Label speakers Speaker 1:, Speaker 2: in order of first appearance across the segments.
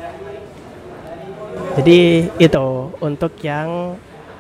Speaker 1: Jadi itu untuk yang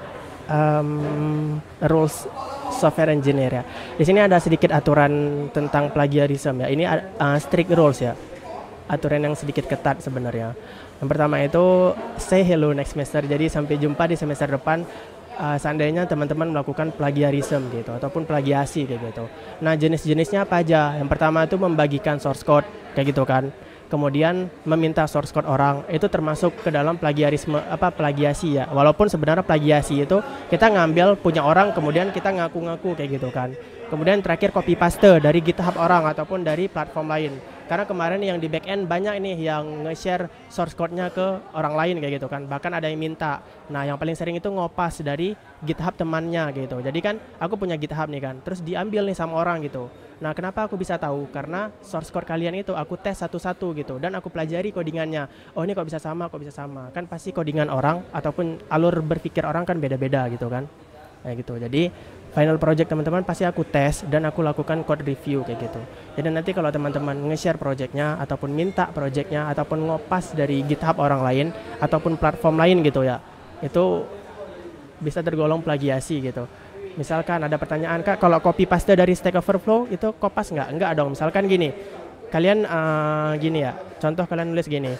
Speaker 1: rules software engineer ya. Di sini ada sedikit aturan tentang plagiarism ya. Ini strict rules ya. Aturan yang sedikit ketat sebenarnya. Yang pertama itu say hello next semester. Jadi sampai jumpa di semester depan. Seandainya teman-teman melakukan plagiarism gitu ataupun plagiasi kayak gitu. Nah, jenis-jenisnya apa aja? Yang pertama itu membagikan source code kayak gitu kan. Kemudian meminta source code orang, itu termasuk ke dalam plagiarisme plagiasi ya. Walaupun sebenarnya plagiasi itu kita ngambil punya orang kemudian kita ngaku-ngaku kayak gitu kan. Kemudian terakhir copy paste dari GitHub orang ataupun dari platform lain. Karena kemarin yang di backend banyak nih yang nge-share source code-nya ke orang lain kayak gitu kan. Bahkan ada yang minta. Nah, yang paling sering itu ngopas dari GitHub temannya gitu. Jadi kan aku punya GitHub nih kan, terus diambil nih sama orang gitu. Nah, kenapa aku bisa tahu? Karena source code kalian itu aku tes satu-satu gitu dan aku pelajari codingannya. Oh, ini kok bisa sama, kok bisa sama. Kan pasti codingan orang ataupun alur berpikir orang kan beda-beda gitu kan. Kayak gitu. Jadi final project teman-teman pasti aku tes dan aku lakukan code review kayak gitu. Jadi nanti kalau teman-teman nge-share projectnya ataupun minta projectnya ataupun ngopas dari GitHub orang lain ataupun platform lain gitu ya, itu bisa tergolong plagiasi gitu. Misalkan ada pertanyaan, Kak, kalau copy paste dari Stack Overflow itu kopas nggak? Nggak dong. Misalkan gini, kalian gini ya, contoh kalian nulis gini,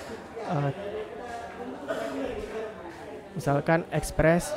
Speaker 1: misalkan express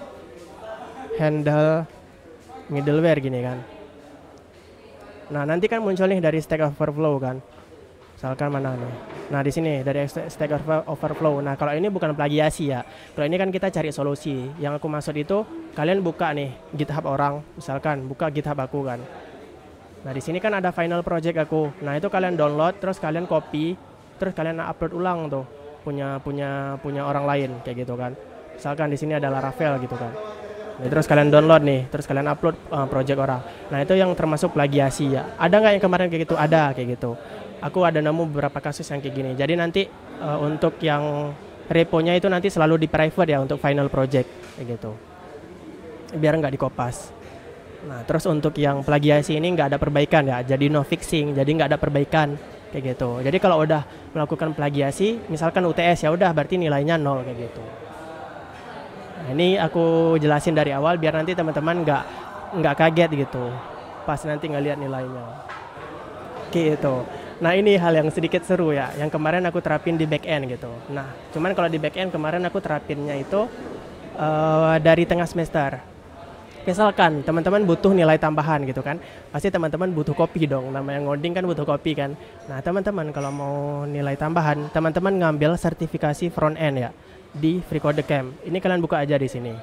Speaker 1: handle middleware gini kan. Nah, nanti kan muncul nih dari Stack Overflow kan. Misalkan mana nih? Nah, di sini dari Stack Overflow. Nah, kalau ini bukan plagiasi ya. Kalau ini kan kita cari solusi. Yang aku maksud itu kalian buka nih GitHub orang, misalkan buka GitHub aku kan. Nah, di sini kan ada final project aku. Nah, itu kalian download terus kalian copy, terus kalian upload ulang tuh punya orang lain kayak gitu kan. Misalkan di sini ada Laravel gitu kan. Nah, terus kalian download nih, terus kalian upload project orang. Nah, itu yang termasuk plagiasi ya. Ada nggak yang kemarin kayak gitu? Ada kayak gitu. Aku ada nemu beberapa kasus yang kayak gini. Jadi nanti untuk yang reponya itu nanti selalu di private ya untuk final project kayak gitu. Biar nggak dikopas. Nah, terus untuk yang plagiasi ini nggak ada perbaikan ya. Jadi no fixing, jadi nggak ada perbaikan kayak gitu. Jadi kalau udah melakukan plagiasi, misalkan UTS ya udah berarti nilainya 0 kayak gitu. Nah, ini aku jelasin dari awal biar nanti teman-teman nggak kaget gitu pas nanti ngelihat nilainya. Gitu. Nah, ini hal yang sedikit seru ya, yang kemarin aku terapin di back end gitu. Nah, cuman kalau di back end kemarin aku terapinnya itu dari tengah semester. Misalkan teman-teman butuh nilai tambahan gitu kan, pasti teman-teman butuh kopi dong, namanya ngoding kan butuh kopi kan. Nah, teman-teman kalau mau nilai tambahan, teman-teman ngambil sertifikasi front end ya di FreeCodeCamp. Ini kalian buka aja di sini.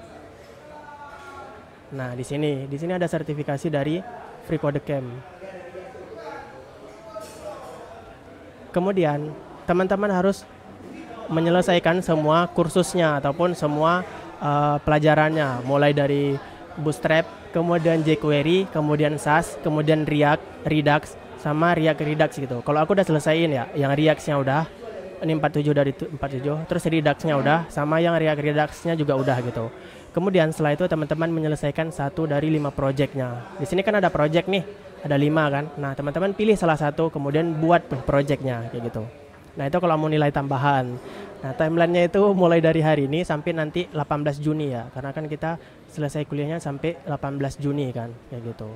Speaker 1: Nah, di sini ada sertifikasi dari FreeCodeCamp. Kemudian teman-teman harus menyelesaikan semua kursusnya ataupun semua pelajarannya, mulai dari Bootstrap, kemudian jQuery, kemudian SAS, kemudian React, Redux, sama React Redux gitu. Kalau aku udah selesaiin ya, yang React-nya udah, ini 47 dari 47, terus Redux-nya udah, sama yang React Redux-nya juga udah gitu. Kemudian setelah itu teman-teman menyelesaikan 1 dari 5 project-nya. Di sini kan ada project nih, ada 5 kan. Nah, teman-teman pilih salah satu, kemudian buat project-nya kayak gitu. Nah, itu kalau mau nilai tambahan. Nah, timeline-nya itu mulai dari hari ini sampai nanti 18 Juni ya. Karena kan kita selesai kuliahnya sampai 18 Juni kan, kayak gitu.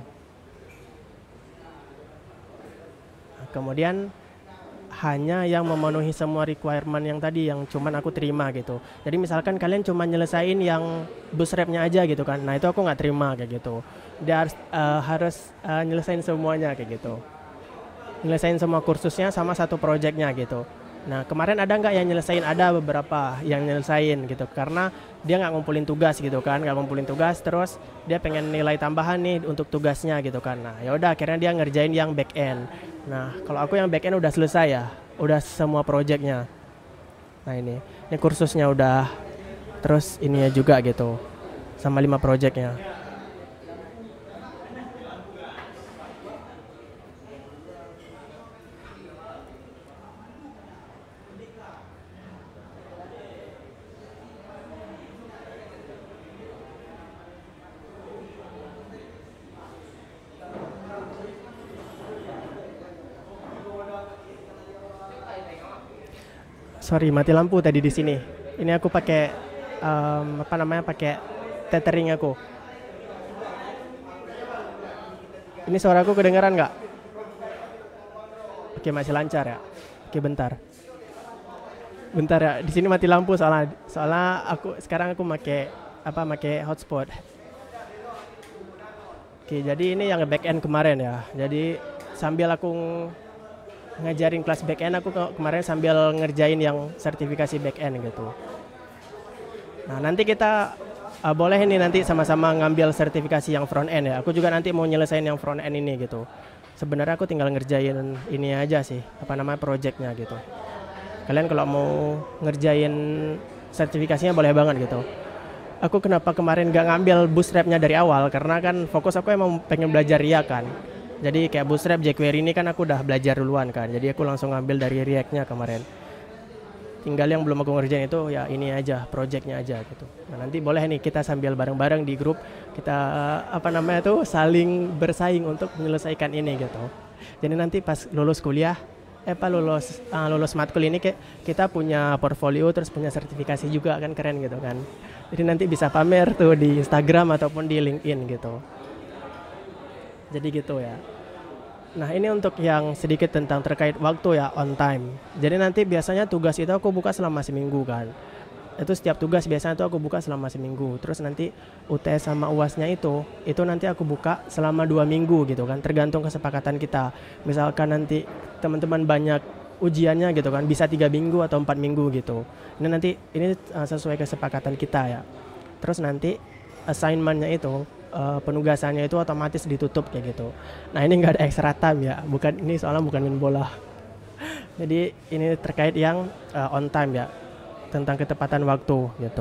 Speaker 1: Nah, kemudian hanya yang memenuhi semua requirement yang tadi yang cuman aku terima gitu. Jadi misalkan kalian cuma nyelesain yang bootstrap-nya aja gitu kan. Nah, itu aku nggak terima kayak gitu. Dia harus nyelesain semuanya kayak gitu. Nyelesain semua kursusnya sama 1 projectnya gitu. Nah, kemarin ada nggak yang nyelesain? Ada beberapa yang nyelesain gitu, karena dia nggak ngumpulin tugas gitu kan, nggak ngumpulin tugas, terus dia pengen nilai tambahan nih untuk tugasnya gitu kan. Nah, ya udah akhirnya dia ngerjain yang back end. Nah, kalau aku yang back end udah selesai ya, udah semua projectnya. Nah, ini kursusnya udah, terus ininya juga gitu, sama 5 projectnya. Sorry, mati lampu tadi di sini. Ini aku pakai apa namanya? Pakai tethering aku. Ini suaraku kedengaran nggak? Oke, masih lancar ya. Oke, bentar. Bentar ya. Di sini mati lampu soalnya aku pakai hotspot. Oke, jadi ini yang back end kemarin ya. Jadi sambil aku ngajarin kelas back end, aku kemarin sambil ngerjain yang sertifikasi back end gitu. Nah, nanti kita boleh ini nanti sama-sama ngambil sertifikasi yang front end ya. Aku juga nanti mau nyelesain yang front end ini gitu. Sebenarnya aku tinggal ngerjain ini aja sih, projectnya gitu. Kalian kalau mau ngerjain sertifikasinya boleh banget gitu. Aku kenapa kemarin gak ngambil bootstrapnya dari awal, karena kan fokus aku emang pengen belajar React kan. Jadi kayak bootstrap, jQuery ini kan aku udah belajar duluan kan. Jadi aku langsung ngambil dari React-nya kemarin. Tinggal yang belum aku ngerjain itu ya ini aja, projectnya aja gitu. Nah, nanti boleh nih kita sambil bareng-bareng di grup kita saling bersaing untuk menyelesaikan ini gitu. Jadi nanti pas lulus kuliah, lulus matkul ini kita punya portfolio terus punya sertifikasi juga kan, keren gitu kan. Jadi nanti bisa pamer tuh di Instagram ataupun di LinkedIn gitu. Jadi gitu ya. Nah, ini untuk yang sedikit tentang terkait waktu ya, on time. Jadi nanti biasanya tugas itu aku buka selama seminggu kan. Itu setiap tugas biasanya itu aku buka selama seminggu. Terus nanti UTS sama UASnya itu nanti aku buka selama 2 minggu gitu kan. Tergantung kesepakatan kita. Misalkan nanti teman-teman banyak ujiannya gitu kan, bisa 3 minggu atau 4 minggu gitu. Ini sesuai kesepakatan kita ya. Terus nanti assignment-nya itu penugasannya itu otomatis ditutup kayak gitu. Nah, ini nggak ada extra time ya, soalnya bukan main bola. Jadi ini terkait yang on time ya, tentang ketepatan waktu gitu.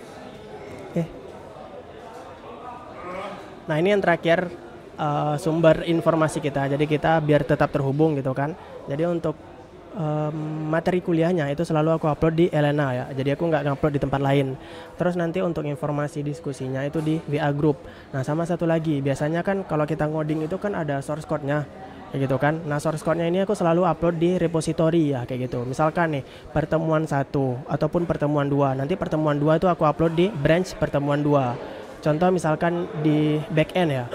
Speaker 1: Nah, ini yang terakhir sumber informasi kita. Jadi kita biar tetap terhubung gitu kan. Jadi untuk materi kuliahnya itu selalu aku upload di Elena ya. Jadi aku nggak ngupload di tempat lain. Terus nanti untuk informasi diskusinya itu di WA group. Nah, sama satu lagi, biasanya kan kalau kita ngoding itu kan ada source code-nya kayak gitu kan. Nah, source code-nya ini aku selalu upload di repository ya kayak gitu. Misalkan nih pertemuan 1 ataupun pertemuan 2. Nanti pertemuan 2 itu aku upload di branch pertemuan 2. Contoh misalkan di backend ya.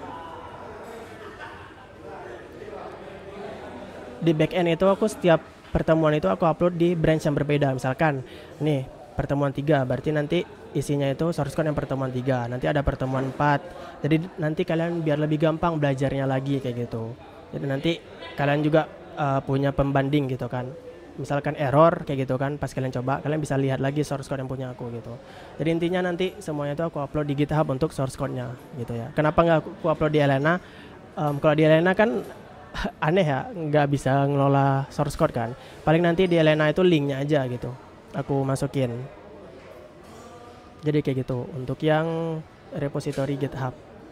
Speaker 1: Di backend itu aku setiap pertemuan itu aku upload di branch yang berbeda. Misalkan nih pertemuan 3, berarti nanti isinya itu source code yang pertemuan 3. Nanti ada pertemuan 4. Jadi nanti kalian biar lebih gampang belajarnya lagi kayak gitu. Jadi nanti kalian juga punya pembanding gitu kan. Misalkan error kayak gitu kan, pas kalian coba kalian bisa lihat lagi source code yang punya aku gitu. Jadi intinya nanti semuanya itu aku upload di GitHub untuk source code-nya gitu ya. Kenapa nggak aku upload di Elena? Kalau di Elena kan aneh ya, nggak bisa ngelola source code kan. Paling nanti di Elena itu linknya aja gitu aku masukin. Jadi kayak gitu untuk yang repository GitHub.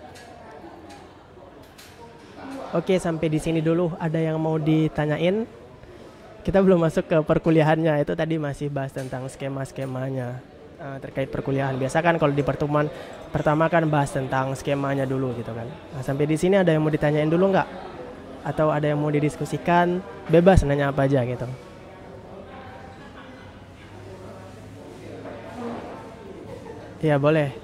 Speaker 1: Oke, sampai di sini dulu. Ada yang mau ditanyain? Kita belum masuk ke perkuliahannya. Itu tadi masih bahas tentang skema-skemanya terkait perkuliahan. Biasa kan kalau di pertemuan pertama kan bahas tentang skemanya dulu gitu kan. Nah, sampai di sini ada yang mau ditanyain dulu nggak? Atau ada yang mau didiskusikan? Bebas nanya apa aja gitu. Iya, boleh.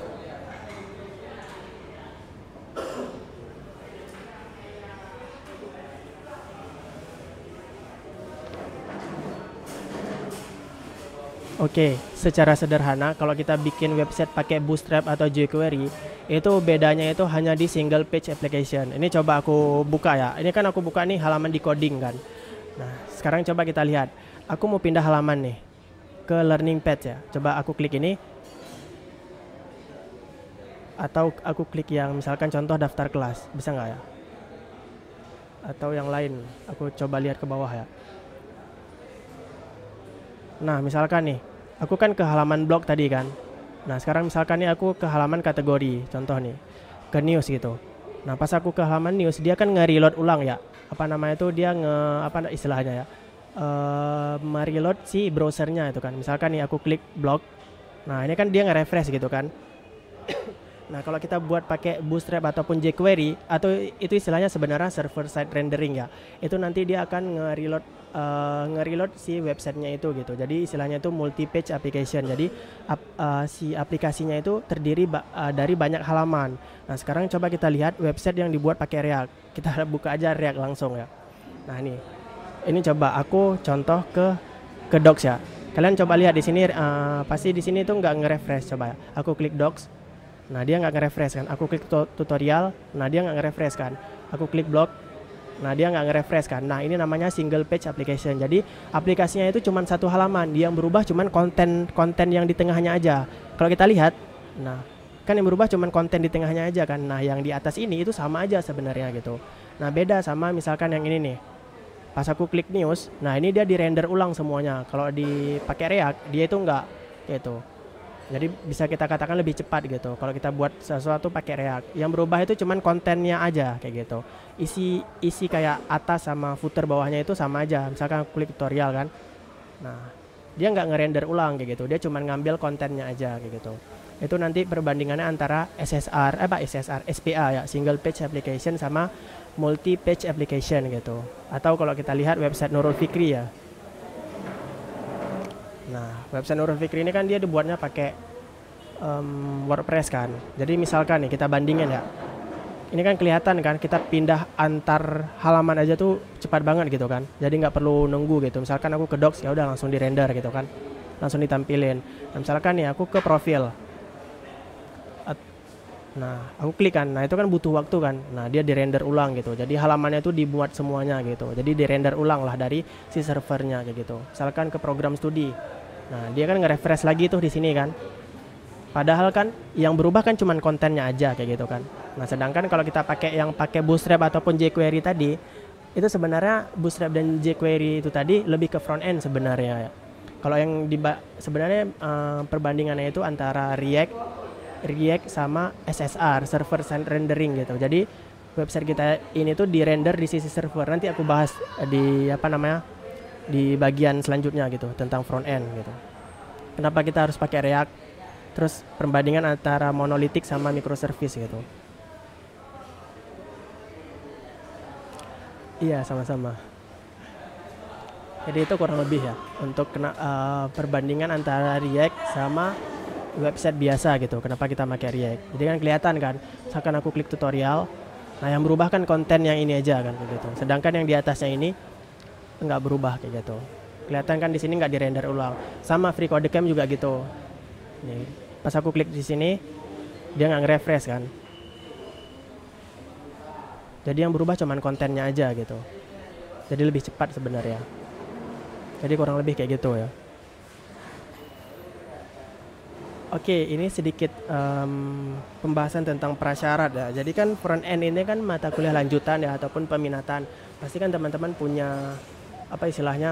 Speaker 1: Oke, secara sederhana kalau kita bikin website pakai Bootstrap atau jQuery, itu bedanya itu hanya di single page application. Ini coba aku buka ya. Ini kan aku buka nih halaman di coding kan. Nah, sekarang coba kita lihat. Aku mau pindah halaman nih ke learning page ya. Coba aku klik ini. Atau aku klik yang misalkan contoh daftar kelas. Bisa nggak ya? Atau yang lain. Aku coba lihat ke bawah ya. Nah, misalkan nih, aku kan ke halaman blog tadi kan. Nah, sekarang misalkan nih aku ke halaman kategori, contoh nih, ke news gitu. Nah, pas aku ke halaman news, dia kan nge-reload ulang ya. Dia istilahnya ya. Mereload si browsernya itu kan. Misalkan nih aku klik blog. Nah, ini kan dia nge-refresh gitu kan. Nah, kalau kita buat pakai Bootstrap ataupun jQuery, atau itu istilahnya sebenarnya server side rendering ya. Itu nanti dia akan nge-reload si websitenya itu gitu. Jadi istilahnya itu multi page application. Jadi si aplikasinya itu terdiri dari banyak halaman. Nah, sekarang coba kita lihat website yang dibuat pakai React. Kita buka aja React langsung ya. Nah, ini coba aku contoh ke Docs ya. Kalian coba lihat di sini, pasti di sini tuh nggak nge-refresh. Coba ya. Aku klik Docs. Nah, dia nggak nge-refresh kan. Aku klik tutorial. Nah, dia nggak nge-refresh kan. Aku klik blog. Nah, dia nggak nge-refresh kan. Nah, ini namanya single page application. Jadi aplikasinya itu cuma satu halaman. Dia yang berubah cuma konten yang di tengahnya aja. Kalau kita lihat, nah kan yang berubah cuma konten di tengahnya aja kan. Nah, yang di atas ini itu sama aja sebenarnya gitu. Nah, beda sama misalkan yang ini nih. Pas aku klik news, nah ini dia di render ulang semuanya. Kalau dipakai React, dia itu nggak gitu. Jadi bisa kita katakan lebih cepat gitu. Kalau kita buat sesuatu pakai React, yang berubah itu cuman kontennya aja kayak gitu. Isi kayak atas sama footer bawahnya itu sama aja. Misalkan klik tutorial kan. Nah, dia nggak ngerender ulang kayak gitu. Dia cuman ngambil kontennya aja kayak gitu. Itu nanti perbandingannya antara SPA ya, single page application sama multi page application gitu. Atau kalau kita lihat website Nurul Fikri ya. Nah, website Nurul Fikri ini kan dia dibuatnya pakai WordPress kan. Jadi misalkan nih kita bandingin ya. Ini kan kelihatan kan kita pindah antar halaman aja tuh cepat banget gitu kan. Jadi nggak perlu nunggu gitu. Misalkan aku ke Docs ya udah langsung di render gitu kan. Langsung ditampilin. Nah, misalkan nih aku ke profil. Nah, aku klik kan. Nah, itu kan butuh waktu kan. Nah, dia di render ulang gitu. Jadi halamannya itu dibuat semuanya gitu. Jadi di render ulang lah dari si servernya kayak gitu. Misalkan ke program studi. Nah, dia kan nge-refresh lagi tuh di sini kan. Padahal kan yang berubah kan cuman kontennya aja kayak gitu kan. Nah, sedangkan kalau kita pakai Bootstrap ataupun jQuery tadi, itu sebenarnya Bootstrap dan jQuery itu tadi lebih ke front end sebenarnya ya. Kalau yang sebenarnya perbandingannya itu antara React sama SSR, server side rendering gitu. Jadi website kita ini tuh di render di sisi server. Nanti aku bahas di di bagian selanjutnya gitu tentang front end gitu. Kenapa kita harus pakai React? Terus perbandingan antara monolitik sama microservice gitu. Iya, sama-sama. Jadi itu kurang lebih ya untuk perbandingan antara React sama website biasa gitu. Kenapa kita pakai React? Jadi kan kelihatan kan, misalkan aku klik tutorial, nah yang berubah kan konten yang ini aja kan gitu. Sedangkan yang di atasnya ini nggak berubah kayak gitu. Kelihatan kan di sini nggak di render ulang. Sama FreeCodeCamp juga gitu. Nih, pas aku klik di sini, dia nggak nge-refresh kan. Jadi yang berubah cuman kontennya aja gitu. Jadi lebih cepat sebenarnya. Jadi kurang lebih kayak gitu ya. Oke, ini sedikit pembahasan tentang prasyarat ya. Jadi kan front end ini kan mata kuliah lanjutan ya ataupun peminatan. Pasti kan teman-teman punya apa istilahnya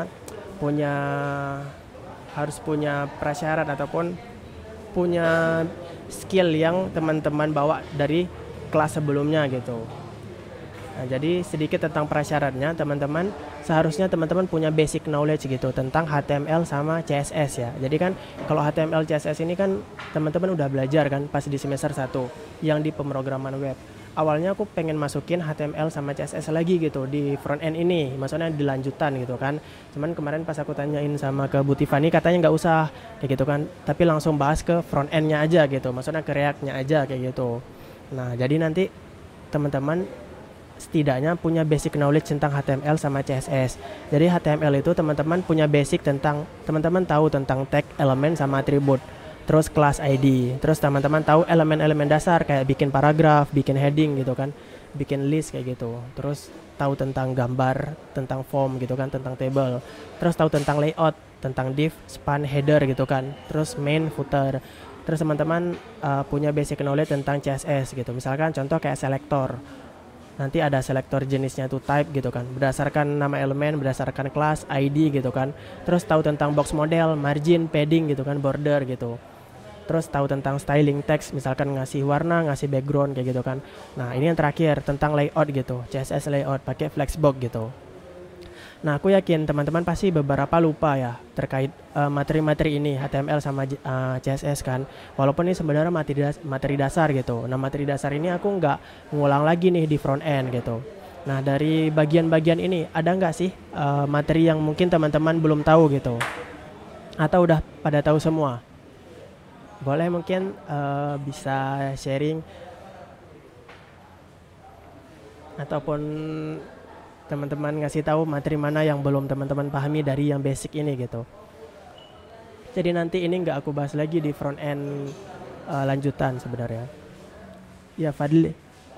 Speaker 1: harus punya prasyarat ataupun punya skill yang teman-teman bawa dari kelas sebelumnya gitu. Nah, jadi sedikit tentang prasyaratnya, teman-teman seharusnya teman-teman punya basic knowledge gitu tentang HTML sama CSS ya. Jadi kan kalau HTML CSS ini kan teman-teman udah belajar kan pas di semester 1 yang di pemrograman web. Awalnya aku pengen masukin HTML sama CSS lagi gitu di front end ini, maksudnya di lanjutan gitu kan. Cuman kemarin pas aku tanyain sama ke Bu Tiffany katanya nggak usah kayak gitu kan, tapi langsung bahas ke front end-nya aja gitu, maksudnya ke React-nya aja kayak gitu. Nah, jadi nanti teman-teman setidaknya punya basic knowledge tentang HTML sama CSS. Jadi HTML itu teman-teman punya basic tentang, teman-teman tahu tentang tag, elemen sama atribut. Terus class ID. Terus teman-teman tahu elemen-elemen dasar kayak bikin paragraf, bikin heading gitu kan, bikin list kayak gitu. Terus tahu tentang gambar, tentang form gitu kan, tentang table. Terus tahu tentang layout, tentang div, span, header gitu kan. Terus main, footer. Terus teman-teman punya basic knowledge tentang CSS gitu. Misalkan contoh kayak selector. Nanti ada selektor jenisnya itu type gitu kan, berdasarkan nama elemen, berdasarkan kelas, ID gitu kan. Terus tahu tentang box model, margin, padding gitu kan, border gitu. Terus tahu tentang styling text, misalkan ngasih warna, ngasih background kayak gitu kan. Nah, ini yang terakhir tentang layout gitu, CSS layout pakai Flexbox gitu. Nah, aku yakin teman-teman pasti beberapa lupa ya terkait materi-materi ini HTML sama CSS kan. Walaupun ini sebenarnya materi dasar gitu. Nah, materi dasar ini aku nggak ngulang lagi nih di front end gitu. Nah, dari bagian-bagian ini ada nggak sih materi yang mungkin teman-teman belum tahu gitu? Atau udah pada tahu semua? Boleh mungkin bisa sharing ataupun teman-teman ngasih tahu materi mana yang belum teman-teman pahami dari yang basic ini gitu. Jadi nanti ini nggak aku bahas lagi di front end lanjutan sebenarnya. Ya Fadli.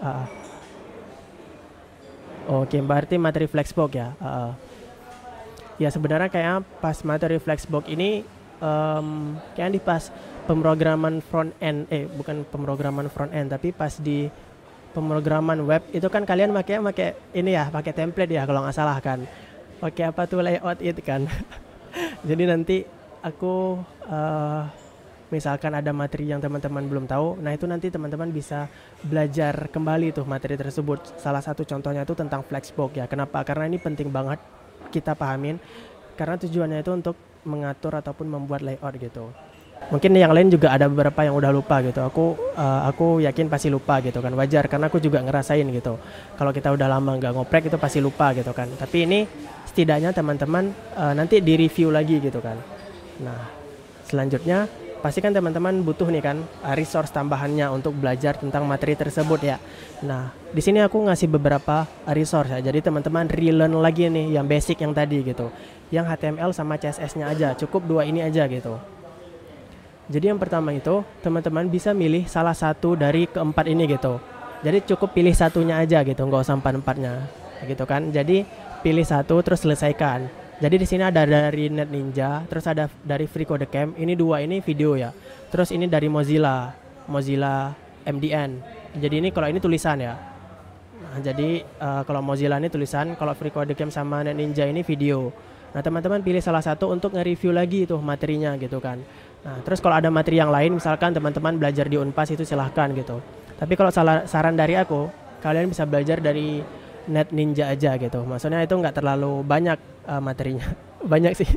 Speaker 1: Oke, berarti materi Flexbox ya. Ya sebenarnya kayak pas materi Flexbox ini kayak di pas pemrograman front end, bukan pemrograman front end, tapi pas di pemrograman web itu kan kalian pakai ini ya, pakai template ya kalau nggak salah kan. Pakai apa tuh layout itu kan. Jadi nanti aku misalkan ada materi yang teman-teman belum tahu, nah itu nanti teman-teman bisa belajar kembali tuh materi tersebut. Salah satu contohnya itu tentang Flexbox ya. Kenapa? Karena ini penting banget kita pahamin. Karena tujuannya itu untuk mengatur ataupun membuat layout gitu. Mungkin yang lain juga ada beberapa yang udah lupa gitu. Aku yakin pasti lupa gitu kan. Wajar karena aku juga ngerasain gitu. Kalau kita udah lama nggak ngoprek itu pasti lupa gitu kan. Tapi ini setidaknya teman-teman nanti di review lagi gitu kan. Nah, selanjutnya pasti kan teman-teman butuh nih kan resource tambahannya untuk belajar tentang materi tersebut ya. Nah, di sini aku ngasih beberapa resource ya. Jadi teman-teman relearn lagi nih yang basic yang tadi gitu. Yang HTML sama CSS-nya aja, cukup dua ini aja gitu. Jadi yang pertama itu teman-teman bisa milih salah satu dari keempat ini gitu. Jadi cukup pilih satunya aja gitu, nggak usah empat-empatnya gitu kan. Jadi pilih satu terus selesaikan. Jadi di sini ada dari NetNinja, terus ada dari FreeCodeCamp. Ini dua ini video ya. Terus ini dari Mozilla MDN. Jadi ini kalau ini tulisan ya. Nah, jadi kalau Mozilla ini tulisan, kalau FreeCodeCamp sama NetNinja ini video. Nah, teman-teman pilih salah satu untuk nge-review lagi tuh materinya gitu kan. Nah, terus kalau ada materi yang lain, misalkan teman-teman belajar di Unpas itu silahkan gitu. Tapi kalau saran dari aku, kalian bisa belajar dari NetNinja aja gitu. Maksudnya itu nggak terlalu banyak materinya. Banyak sih.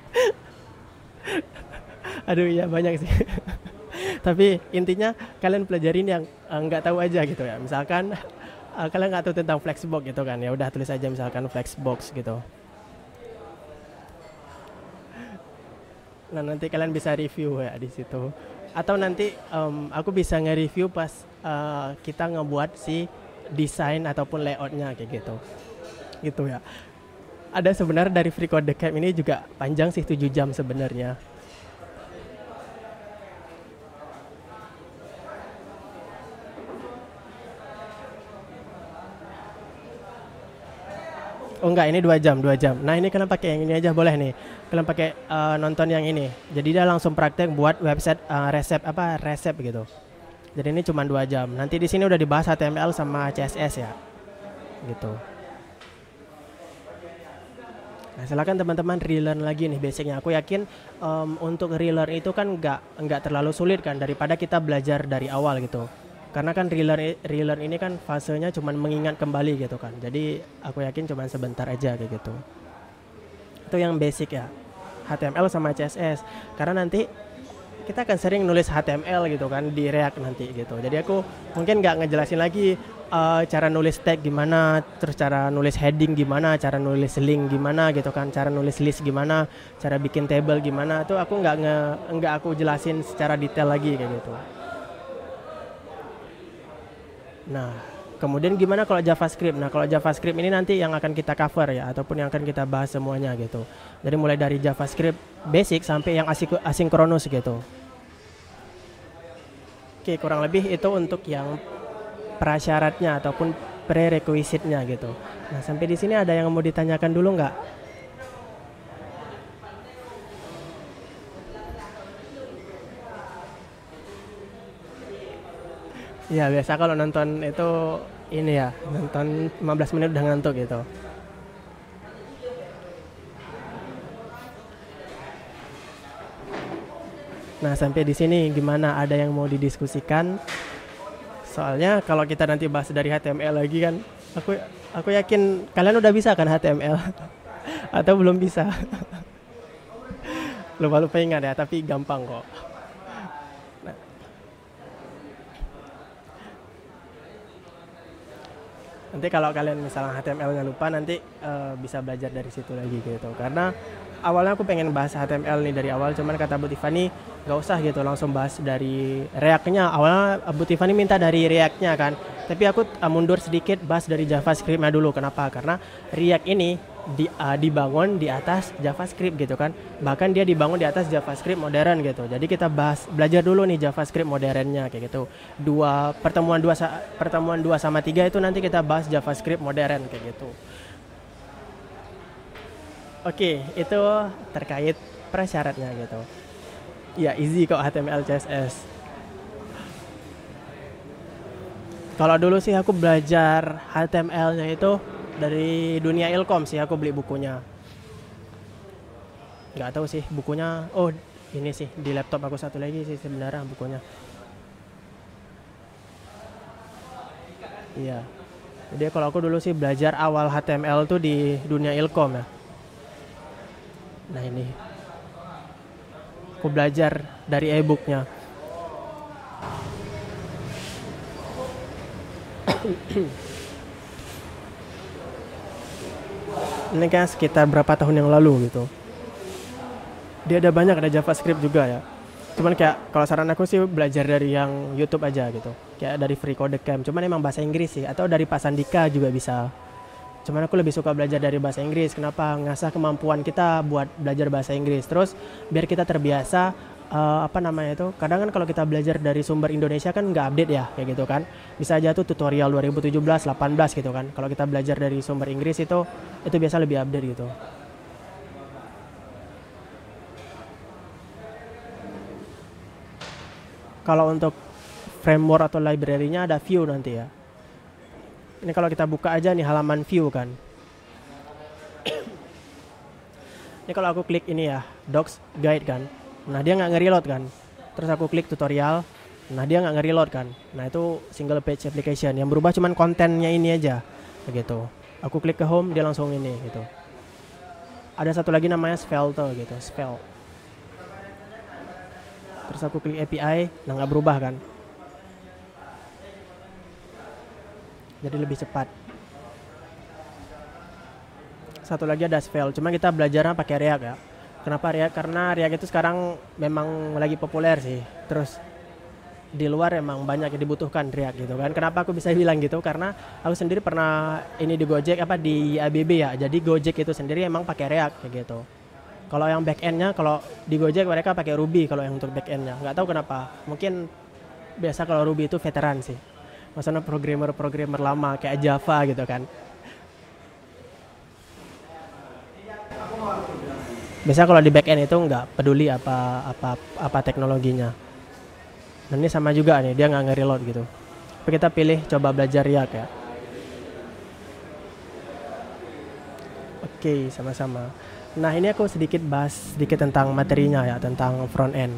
Speaker 1: Aduh ya banyak sih. Tapi intinya kalian pelajarin yang nggak tahu aja gitu ya. Misalkan kalian nggak tahu tentang Flexbox gitu kan. Ya udah tulis aja misalkan Flexbox gitu. Nah nanti kalian bisa review ya di situ. Atau nanti aku bisa nge-review pas kita ngebuat si desain ataupun layoutnya kayak gitu. Gitu ya. Ada sebenarnya dari FreeCodeCamp ini juga panjang sih 7 jam sebenarnya. Oh enggak, ini 2 jam. Nah ini kalian pakai yang ini aja boleh nih. Kalian pakai nonton yang ini. Jadi dia langsung praktek buat website resep gitu. Jadi ini cuma 2 jam. Nanti di sini udah dibahas HTML sama CSS ya. Gitu. Nah, silakan teman-teman relearn lagi nih basicnya. Aku yakin untuk relearn itu kan enggak terlalu sulit kan daripada kita belajar dari awal gitu. Karena kan relearn ini kan fasenya cuma mengingat kembali gitu kan. Jadi aku yakin cuma sebentar aja kayak gitu. Itu yang basic ya. HTML sama CSS. Karena nanti kita akan sering nulis HTML gitu kan di React nanti gitu. Jadi aku mungkin nggak ngejelasin lagi cara nulis tag gimana, terus cara nulis heading gimana, cara nulis link gimana gitu kan, cara nulis list gimana, cara bikin table gimana. Itu aku nggak aku jelasin secara detail lagi kayak gitu. Nah, kemudian gimana kalau JavaScript? Nah, kalau JavaScript ini nanti yang akan kita cover ya, ataupun yang akan kita bahas semuanya gitu. Jadi mulai dari JavaScript basic sampai yang asinkronus gitu. Oke, kurang lebih itu untuk yang prasyaratnya ataupun prerequisite-nya gitu. Nah, sampai di sini ada yang mau ditanyakan dulu nggak? Ya biasa kalau nonton itu ini ya, nonton 15 menit udah ngantuk gitu. Nah sampai di sini gimana, ada yang mau didiskusikan? Soalnya kalau kita nanti bahas dari HTML lagi kan, aku yakin kalian udah bisa kan HTML. Atau belum bisa. Lupa-lupa ingat ya, tapi gampang kok. Nah, nanti kalau kalian misalnya HTML-nya lupa, nanti bisa belajar dari situ lagi gitu. Karena awalnya aku pengen bahas HTML nih dari awal, cuman kata Bu Tiffany gak usah gitu, langsung bahas dari React-nya. Awalnya Bu Tiffany minta dari React-nya kan, tapi aku mundur sedikit, bahas dari JavaScript-nya dulu. Kenapa? Karena React ini dibangun di atas JavaScript gitu kan, bahkan dia dibangun di atas JavaScript modern gitu. Jadi kita belajar dulu nih JavaScript modernnya kayak gitu. Pertemuan 2 sama 3 itu nanti kita bahas JavaScript modern kayak gitu. Oke, itu terkait prasyaratnya gitu. Ya easy kok HTML CSS. Kalau dulu sih aku belajar HTML-nya itu dari dunia Ilkom sih, aku beli bukunya. Nggak tahu sih bukunya. Oh, ini sih di laptop aku satu lagi sih sebenarnya bukunya. Iya. Jadi kalau aku dulu sih belajar awal HTML tuh di dunia Ilkom ya. Nah ini, aku belajar dari e-booknya. Ini kan sekitar berapa tahun yang lalu gitu. Dia ada JavaScript juga ya. Cuman kayak kalau saran aku sih belajar dari yang YouTube aja gitu. Kayak dari Free Code Camp. Cuman emang bahasa Inggris sih, atau dari Pak Sandika juga bisa. Cuman aku lebih suka belajar dari bahasa Inggris. Kenapa? Ngasah kemampuan kita buat belajar bahasa Inggris. Terus biar kita terbiasa kadang kan kalau kita belajar dari sumber Indonesia kan nggak update ya kayak gitu kan, bisa aja tuh tutorial 2017 18 gitu kan. Kalau kita belajar dari sumber Inggris itu biasa lebih update gitu. Kalau untuk framework atau library-nya ada Vue nanti ya. Ini kalau kita buka aja nih halaman Vue kan. Ini kalau aku klik ini ya, Docs Guide kan. Nah dia nggak nge-reload kan. Terus aku klik tutorial. Nah dia nggak nge-reload kan. Nah itu single page application. Yang berubah cuman kontennya ini aja. Begitu. Aku klik ke home, dia langsung ini gitu. Ada satu lagi namanya Svelte gitu, Svelte. Terus aku klik API, nah nggak berubah kan. Jadi lebih cepat. Satu lagi ada Svelte, cuma kita belajarnya pakai React ya. Kenapa React? Karena React itu sekarang memang lagi populer sih. Terus di luar emang banyak yang dibutuhkan React gitu kan. Kenapa aku bisa bilang gitu? Karena aku sendiri pernah ini di Gojek di ABB ya. Jadi Gojek itu sendiri emang pakai React kayak gitu. Kalau yang back-end-nya, kalau di Gojek mereka pakai Ruby kalau yang untuk back-end-nya. Nggak tahu kenapa. Mungkin biasa kalau Ruby itu veteran sih. Maksudnya programmer lama kayak Java gitu kan. Biasanya kalau di back-end itu nggak peduli apa teknologinya. Dan ini sama juga nih, dia nggak nge-reload gitu. Tapi kita pilih coba belajar React ya. Oke, sama-sama. Nah ini aku bahas sedikit tentang materinya ya, tentang front end.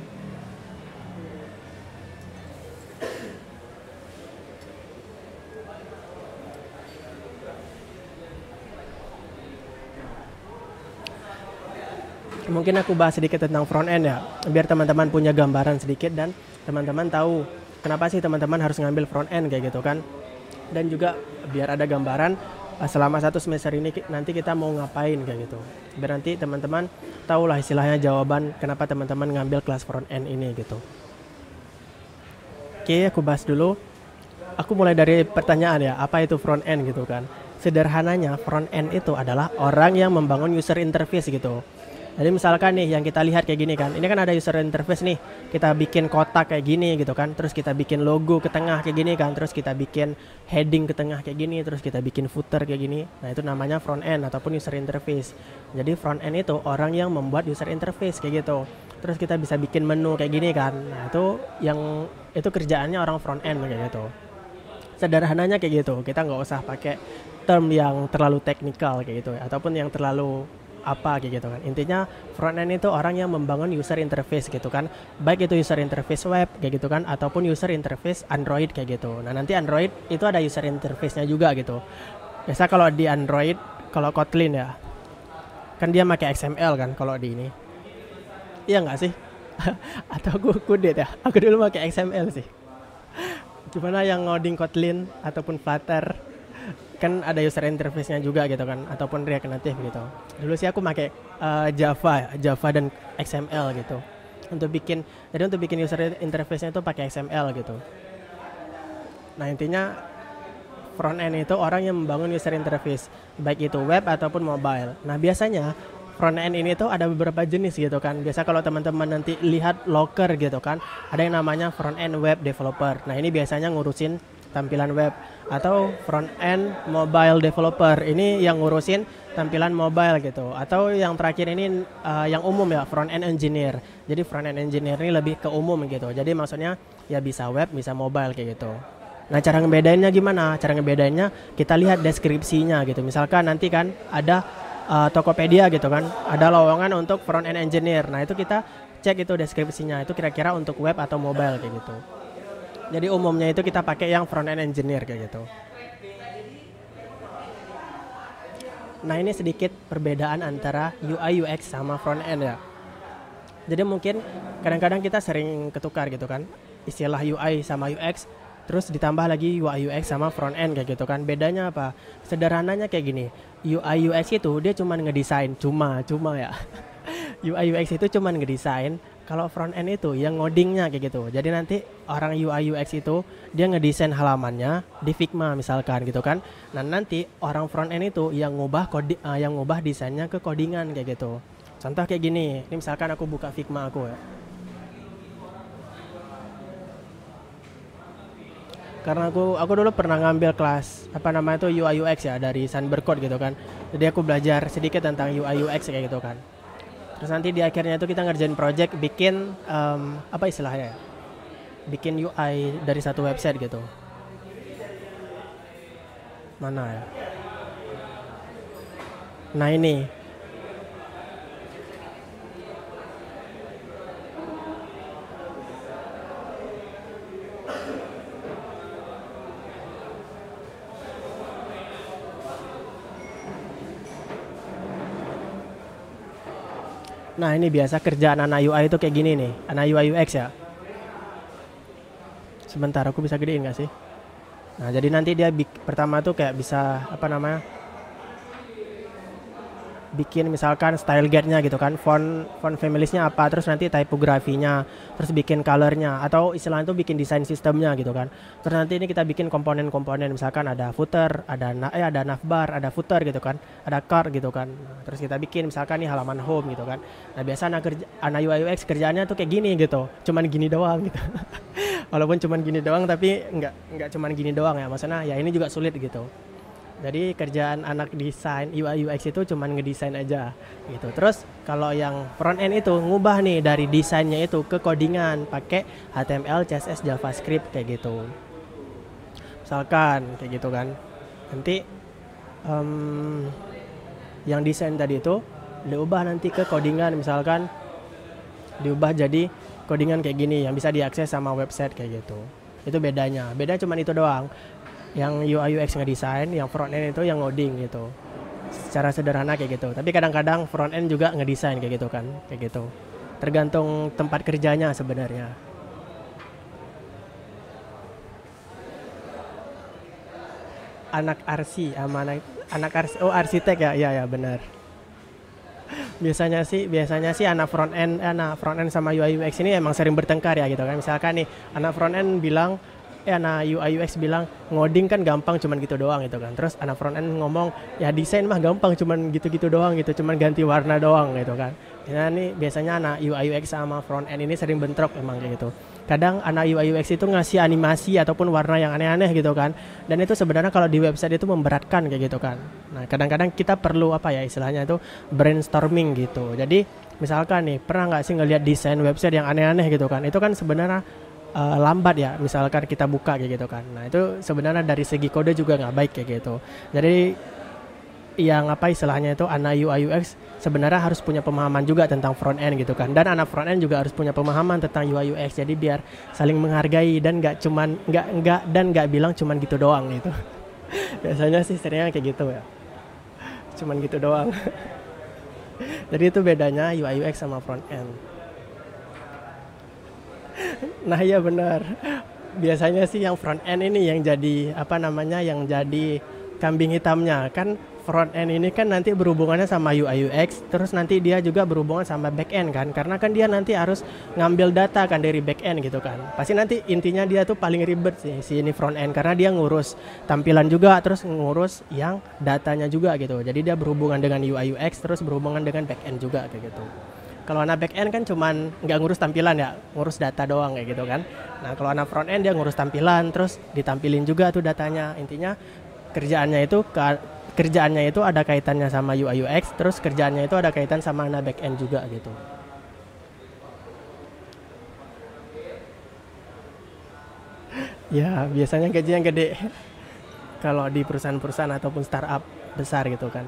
Speaker 1: Mungkin aku bahas sedikit tentang front end ya, biar teman-teman punya gambaran sedikit dan teman-teman tahu kenapa sih teman-teman harus ngambil front end kayak gitu kan. Dan juga biar ada gambaran selama 1 semester ini nanti kita mau ngapain kayak gitu. Biar nanti teman-teman tahu lah istilahnya jawaban kenapa teman-teman ngambil kelas front end ini gitu. Oke, aku bahas dulu. Aku mulai dari pertanyaan ya, apa itu front end gitu kan. Sederhananya front end itu adalah orang yang membangun user interface gitu. Jadi misalkan nih yang kita lihat kayak gini kan, ini kan ada user interface nih, kita bikin kotak kayak gini gitu kan, terus kita bikin logo ke tengah kayak gini kan, terus kita bikin heading ke tengah kayak gini, terus kita bikin footer kayak gini. Nah itu namanya front end ataupun user interface. Jadi front end itu orang yang membuat user interface kayak gitu. Terus kita bisa bikin menu kayak gini kan, nah itu kerjaannya orang front end kayak gitu. Sederhananya kayak gitu, kita nggak usah pakai term yang terlalu teknikal kayak gitu ya, ataupun yang terlalu apa kayak gitu kan. Intinya front end itu orang yang membangun user interface gitu kan, baik itu user interface web kayak gitu kan ataupun user interface Android kayak gitu. Nah nanti Android itu ada user interface-nya juga gitu. Biasa kalau di Android, kalau Kotlin ya, kan dia pakai XML kan kalau di ini. Iya nggak sih? Atau aku kudet ya? Aku dulu pakai XML sih. Gimana yang ngoding Kotlin ataupun Flutter, kan ada user interface-nya juga gitu kan, ataupun React Native gitu. Dulu sih aku pakai Java dan XML gitu. Jadi untuk bikin user interface-nya itu pakai XML gitu. Nah, intinya front end itu orang yang membangun user interface, baik itu web ataupun mobile. Nah, biasanya front end ini tuh ada beberapa jenis gitu kan. Biasa kalau teman-teman nanti lihat Locker gitu kan, ada yang namanya front end web developer. Nah, ini biasanya ngurusin tampilan web, atau front end mobile developer. Ini yang ngurusin tampilan mobile gitu. Atau yang terakhir ini yang umum ya, front end engineer. Jadi front end engineer ini lebih ke umum gitu. Jadi maksudnya ya bisa web, bisa mobile kayak gitu. Nah, cara ngebedainnya gimana? Cara ngebedainnya kita lihat deskripsinya gitu. Misalkan nanti kan ada Tokopedia gitu kan, ada lowongan untuk front end engineer. Nah, itu kita cek itu deskripsinya, itu kira-kira untuk web atau mobile kayak gitu. Jadi umumnya itu kita pakai yang front end engineer kayak gitu. Nah, ini sedikit perbedaan antara UI UX sama front end ya. Jadi mungkin kadang-kadang kita sering ketukar gitu kan, istilah UI sama UX, terus ditambah lagi UI UX sama front end kayak gitu kan. Bedanya apa? Sederhananya kayak gini. UI UX itu dia cuman ngedesain, cuma ya. UI UX itu cuman ngedesain. Kalau front end itu yang ngodingnya kayak gitu. Jadi nanti orang UI UX itu dia ngedesain halamannya di Figma misalkan gitu kan. Nah, nanti orang front end itu yang ngubah desainnya ke codingan kayak gitu. Contoh kayak gini. Ini misalkan aku buka Figma aku ya. Karena aku dulu pernah ngambil kelas itu UI UX ya dari Sunbird Code gitu kan. Jadi aku belajar sedikit tentang UI UX kayak gitu kan. Terus nanti di akhirnya itu kita ngerjain project bikin apa istilahnya ya? Bikin UI dari satu website gitu. Mana ya? Nah, ini. Nah, ini biasa kerjaan anak UI itu kayak gini nih, anak UI UX ya. Sebentar, aku bisa gedein nggak sih? Nah, jadi nanti dia pertama tuh kayak bisa bikin misalkan style guide-nya gitu kan, font families-nya apa, terus nanti typografinya, terus bikin color-nya, atau istilahnya itu bikin desain sistemnya gitu kan. Terus nanti ini kita bikin komponen-komponen, misalkan ada footer, ada navbar, ada footer gitu kan, ada card gitu kan. Nah, terus kita bikin misalkan nih halaman home gitu kan. Nah, biasa anak UI UX kerjaannya tuh kayak gini gitu, cuman gini doang gitu. Walaupun cuman gini doang, tapi nggak cuman gini doang ya, maksudnya ya ini juga sulit gitu. Jadi kerjaan anak desain UI UX itu cuman ngedesain aja gitu. Terus kalau yang front end itu ngubah nih dari desainnya itu ke codingan pakai HTML, CSS, JavaScript kayak gitu. Misalkan kayak gitu kan. Nanti yang desain tadi itu diubah nanti ke codingan, misalkan diubah jadi codingan kayak gini yang bisa diakses sama website kayak gitu. Itu bedanya. Bedanya cuman itu doang. Yang UI UX ngedesain, yang front end itu yang ngoding gitu. Secara sederhana kayak gitu. Tapi kadang-kadang front end juga ngedesain kayak gitu kan, kayak gitu. Tergantung tempat kerjanya sebenarnya. Anak arsi sama arsitek ya, iya ya benar. Biasanya sih anak front end sama UI UX ini emang sering bertengkar ya gitu kan. Misalkan nih anak front end bilang anak UI UX bilang ngoding kan gampang cuman gitu doang gitu kan. Terus anak front end ngomong ya desain mah gampang cuman gitu-gitu doang gitu, cuman ganti warna doang gitu kan. Ya nih biasanya anak UI UX sama front end ini sering bentrok emang kayak gitu. Kadang anak UI UX itu ngasih animasi ataupun warna yang aneh-aneh gitu kan. Dan itu sebenarnya kalau di website itu memberatkan kayak gitu kan. Nah, kadang-kadang kita perlu istilahnya itu brainstorming gitu. Jadi misalkan nih pernah nggak sih ngelihat desain website yang aneh-aneh gitu kan. Itu kan sebenarnya lambat ya, misalkan kita buka kayak gitu kan. Nah, itu sebenarnya dari segi kode juga nggak baik kayak gitu. Jadi yang istilahnya itu anak UI UX sebenarnya harus punya pemahaman juga tentang front end gitu kan. Dan anak front end juga harus punya pemahaman tentang UI UX. Jadi biar saling menghargai dan nggak bilang cuman gitu doang gitu. Biasanya sih seringnya kayak gitu ya. Cuman gitu doang. Jadi itu bedanya UI UX sama front end. Nah iya benar. Biasanya sih yang front end ini yang jadi yang jadi kambing hitamnya kan. Front end ini kan nanti berhubungannya sama UI UX, terus nanti dia juga berhubungan sama back end kan, karena kan dia nanti harus ngambil data kan dari back end gitu kan. Pasti nanti intinya dia tuh paling ribet sih si ini front end, karena dia ngurus tampilan juga, terus ngurus yang datanya juga gitu. Jadi dia berhubungan dengan UI UX, terus berhubungan dengan back end juga kayak gitu. Kalau anak back end kan cuman nggak ngurus tampilan ya, ngurus data doang kayak gitu kan. Nah kalau anak front end dia ngurus tampilan, terus ditampilin juga tuh datanya. Intinya kerjaannya itu ada kaitannya sama UI UX, terus kerjaannya itu ada kaitan sama anak back end juga gitu. Ya biasanya gajinya gede kalau di perusahaan-perusahaan ataupun startup besar gitu kan.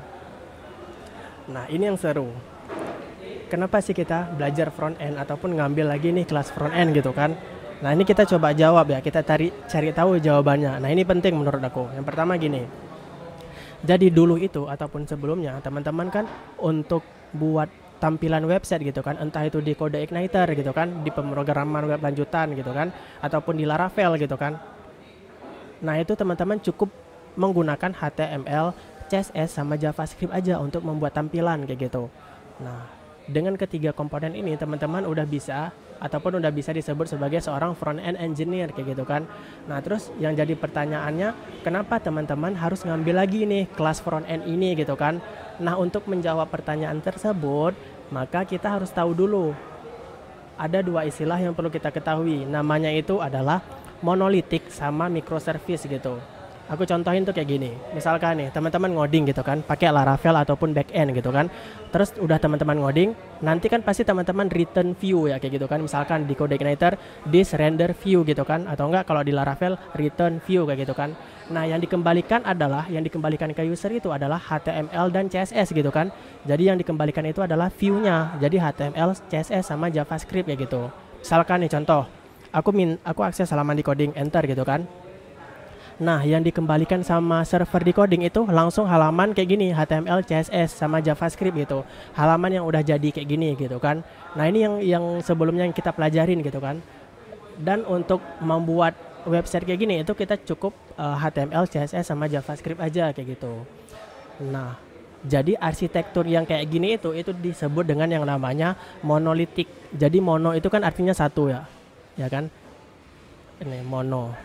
Speaker 1: Nah ini yang seru. Kenapa sih kita belajar front end ataupun ngambil lagi nih kelas front end gitu kan? Nah ini kita coba jawab ya, kita cari tahu jawabannya. Nah ini penting menurut aku. Yang pertama gini, jadi dulu itu ataupun sebelumnya teman-teman kan untuk buat tampilan website gitu kan, entah itu di CodeIgniter gitu kan, di pemrograman web lanjutan gitu kan, ataupun di Laravel gitu kan. Nah itu teman-teman cukup menggunakan HTML, CSS sama JavaScript aja untuk membuat tampilan kayak gitu. Nah dengan ketiga komponen ini teman-teman udah bisa ataupun udah bisa disebut sebagai seorang front end engineer kayak gitu kan. Nah terus yang jadi pertanyaannya, kenapa teman-teman harus ngambil lagi nih kelas front end ini gitu kan. Nah untuk menjawab pertanyaan tersebut, maka kita harus tahu dulu ada dua istilah yang perlu kita ketahui. Namanya itu adalah monolitik sama microservice gitu. Aku contohin tuh kayak gini. Misalkan nih teman-teman ngoding gitu kan, pakai Laravel ataupun backend gitu kan. Terus udah teman-teman ngoding, nanti kan pasti teman-teman return view ya kayak gitu kan. Misalkan di CodeIgniter this render view gitu kan, atau enggak kalau di Laravel return view kayak gitu kan. Nah, yang dikembalikan ke user itu adalah HTML dan CSS gitu kan. Jadi yang dikembalikan itu adalah view-nya. Jadi HTML, CSS sama JavaScript ya gitu. Misalkan nih contoh, aku akses halaman di coding enter gitu kan. Nah, yang dikembalikan sama server di coding itu langsung halaman kayak gini, HTML, CSS, sama JavaScript gitu. Halaman yang udah jadi kayak gini gitu kan. Nah, ini yang sebelumnya yang kita pelajarin gitu kan. Dan untuk membuat website kayak gini itu kita cukup HTML, CSS, sama JavaScript aja kayak gitu. Nah, jadi arsitektur yang kayak gini itu disebut dengan yang namanya monolitik. Jadi mono itu kan artinya satu ya. Ya kan? Ini mono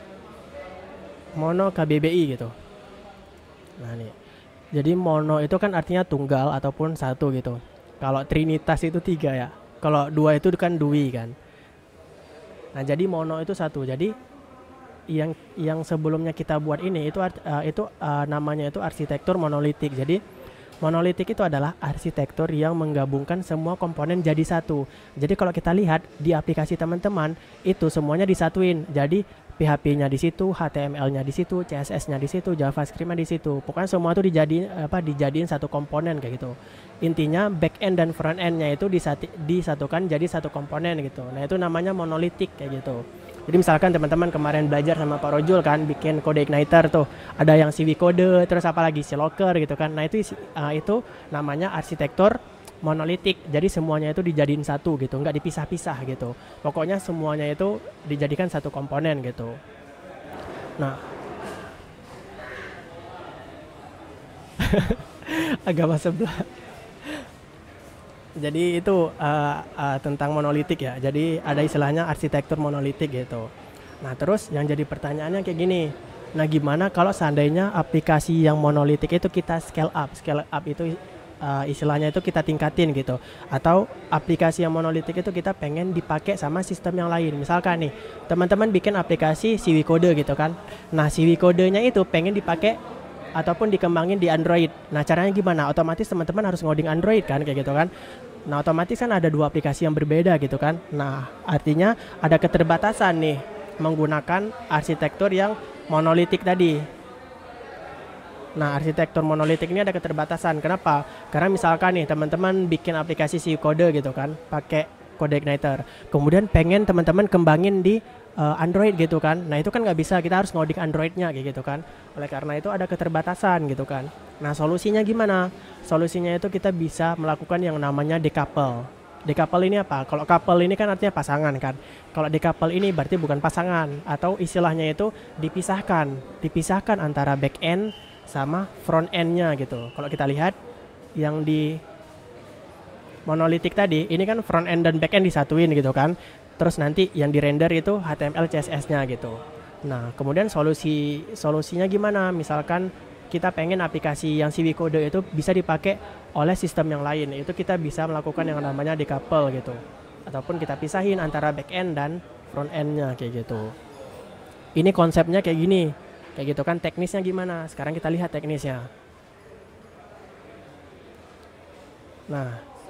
Speaker 1: KBBI gitu. Nah nih, jadi mono itu kan artinya tunggal ataupun satu gitu. Kalau trinitas itu 3 ya. Kalau 2 itu kan dui kan. Nah jadi mono itu satu. Jadi yang sebelumnya kita buat ini itu namanya itu arsitektur monolitik. Jadi monolitik itu adalah arsitektur yang menggabungkan semua komponen jadi satu. Jadi kalau kita lihat di aplikasi teman-teman itu semuanya disatuin. Jadi PHP-nya di situ, HTML-nya di situ, CSS-nya di situ, JavaScript-nya di situ. Pokoknya semua itu dijadiin satu komponen kayak gitu. Intinya back end dan front end-nya itu disatukan jadi satu komponen gitu. Nah, itu namanya monolitik kayak gitu. Jadi misalkan teman-teman kemarin belajar sama Pak Rojul kan bikin CodeIgniter tuh, ada yang CV Code, terus apa lagi C Locker gitu kan. Nah, itu namanya arsitektur monolitik. Jadi semuanya itu dijadiin satu gitu, nggak dipisah-pisah gitu. Pokoknya semuanya itu dijadikan satu komponen gitu. Nah, agama sebelah. Jadi itu tentang monolitik ya. Jadi ada istilahnya arsitektur monolitik gitu. Nah terus yang jadi pertanyaannya kayak gini. Nah gimana kalau seandainya aplikasi yang monolitik itu kita scale up? Scale up itu istilahnya itu kita tingkatin gitu. Atau aplikasi yang monolitik itu kita pengen dipakai sama sistem yang lain. Misalkan nih teman-teman bikin aplikasi CV Code gitu kan. Nah CV Code-nya itu pengen dipakai ataupun dikembangin di Android. Nah caranya gimana? Otomatis teman-teman harus ngoding Android kan kayak gitu kan. Nah otomatis kan ada dua aplikasi yang berbeda gitu kan. Nah artinya ada keterbatasan nih menggunakan arsitektur yang monolitik tadi. Nah arsitektur monolitik ini ada keterbatasan. Kenapa? Karena misalkan nih teman-teman bikin aplikasi si kode gitu kan, pakai CodeIgniter. Kemudian pengen teman-teman kembangin di Android gitu kan. Nah itu kan nggak bisa, kita harus ngodik Androidnya kayak gitu kan. Oleh karena itu ada keterbatasan gitu kan. Nah solusinya gimana? Solusinya itu kita bisa melakukan yang namanya decouple. Decouple ini apa? Kalau couple ini kan artinya pasangan kan. Kalau decouple ini berarti bukan pasangan, atau istilahnya itu dipisahkan antara back end sama front end-nya gitu. Kalau kita lihat yang di monolitik tadi, ini kan front end dan back end disatuin gitu kan. Terus nanti yang di render itu HTML CSS-nya gitu. Nah, kemudian solusinya gimana? Misalkan kita pengen aplikasi yang CV Code itu bisa dipakai oleh sistem yang lain, itu kita bisa melakukan yang namanya decouple gitu. Ataupun kita pisahin antara back end dan front end-nya kayak gitu. Ini konsepnya kayak gini. Kayak gitu kan, teknisnya gimana? Sekarang kita lihat teknisnya. Nah,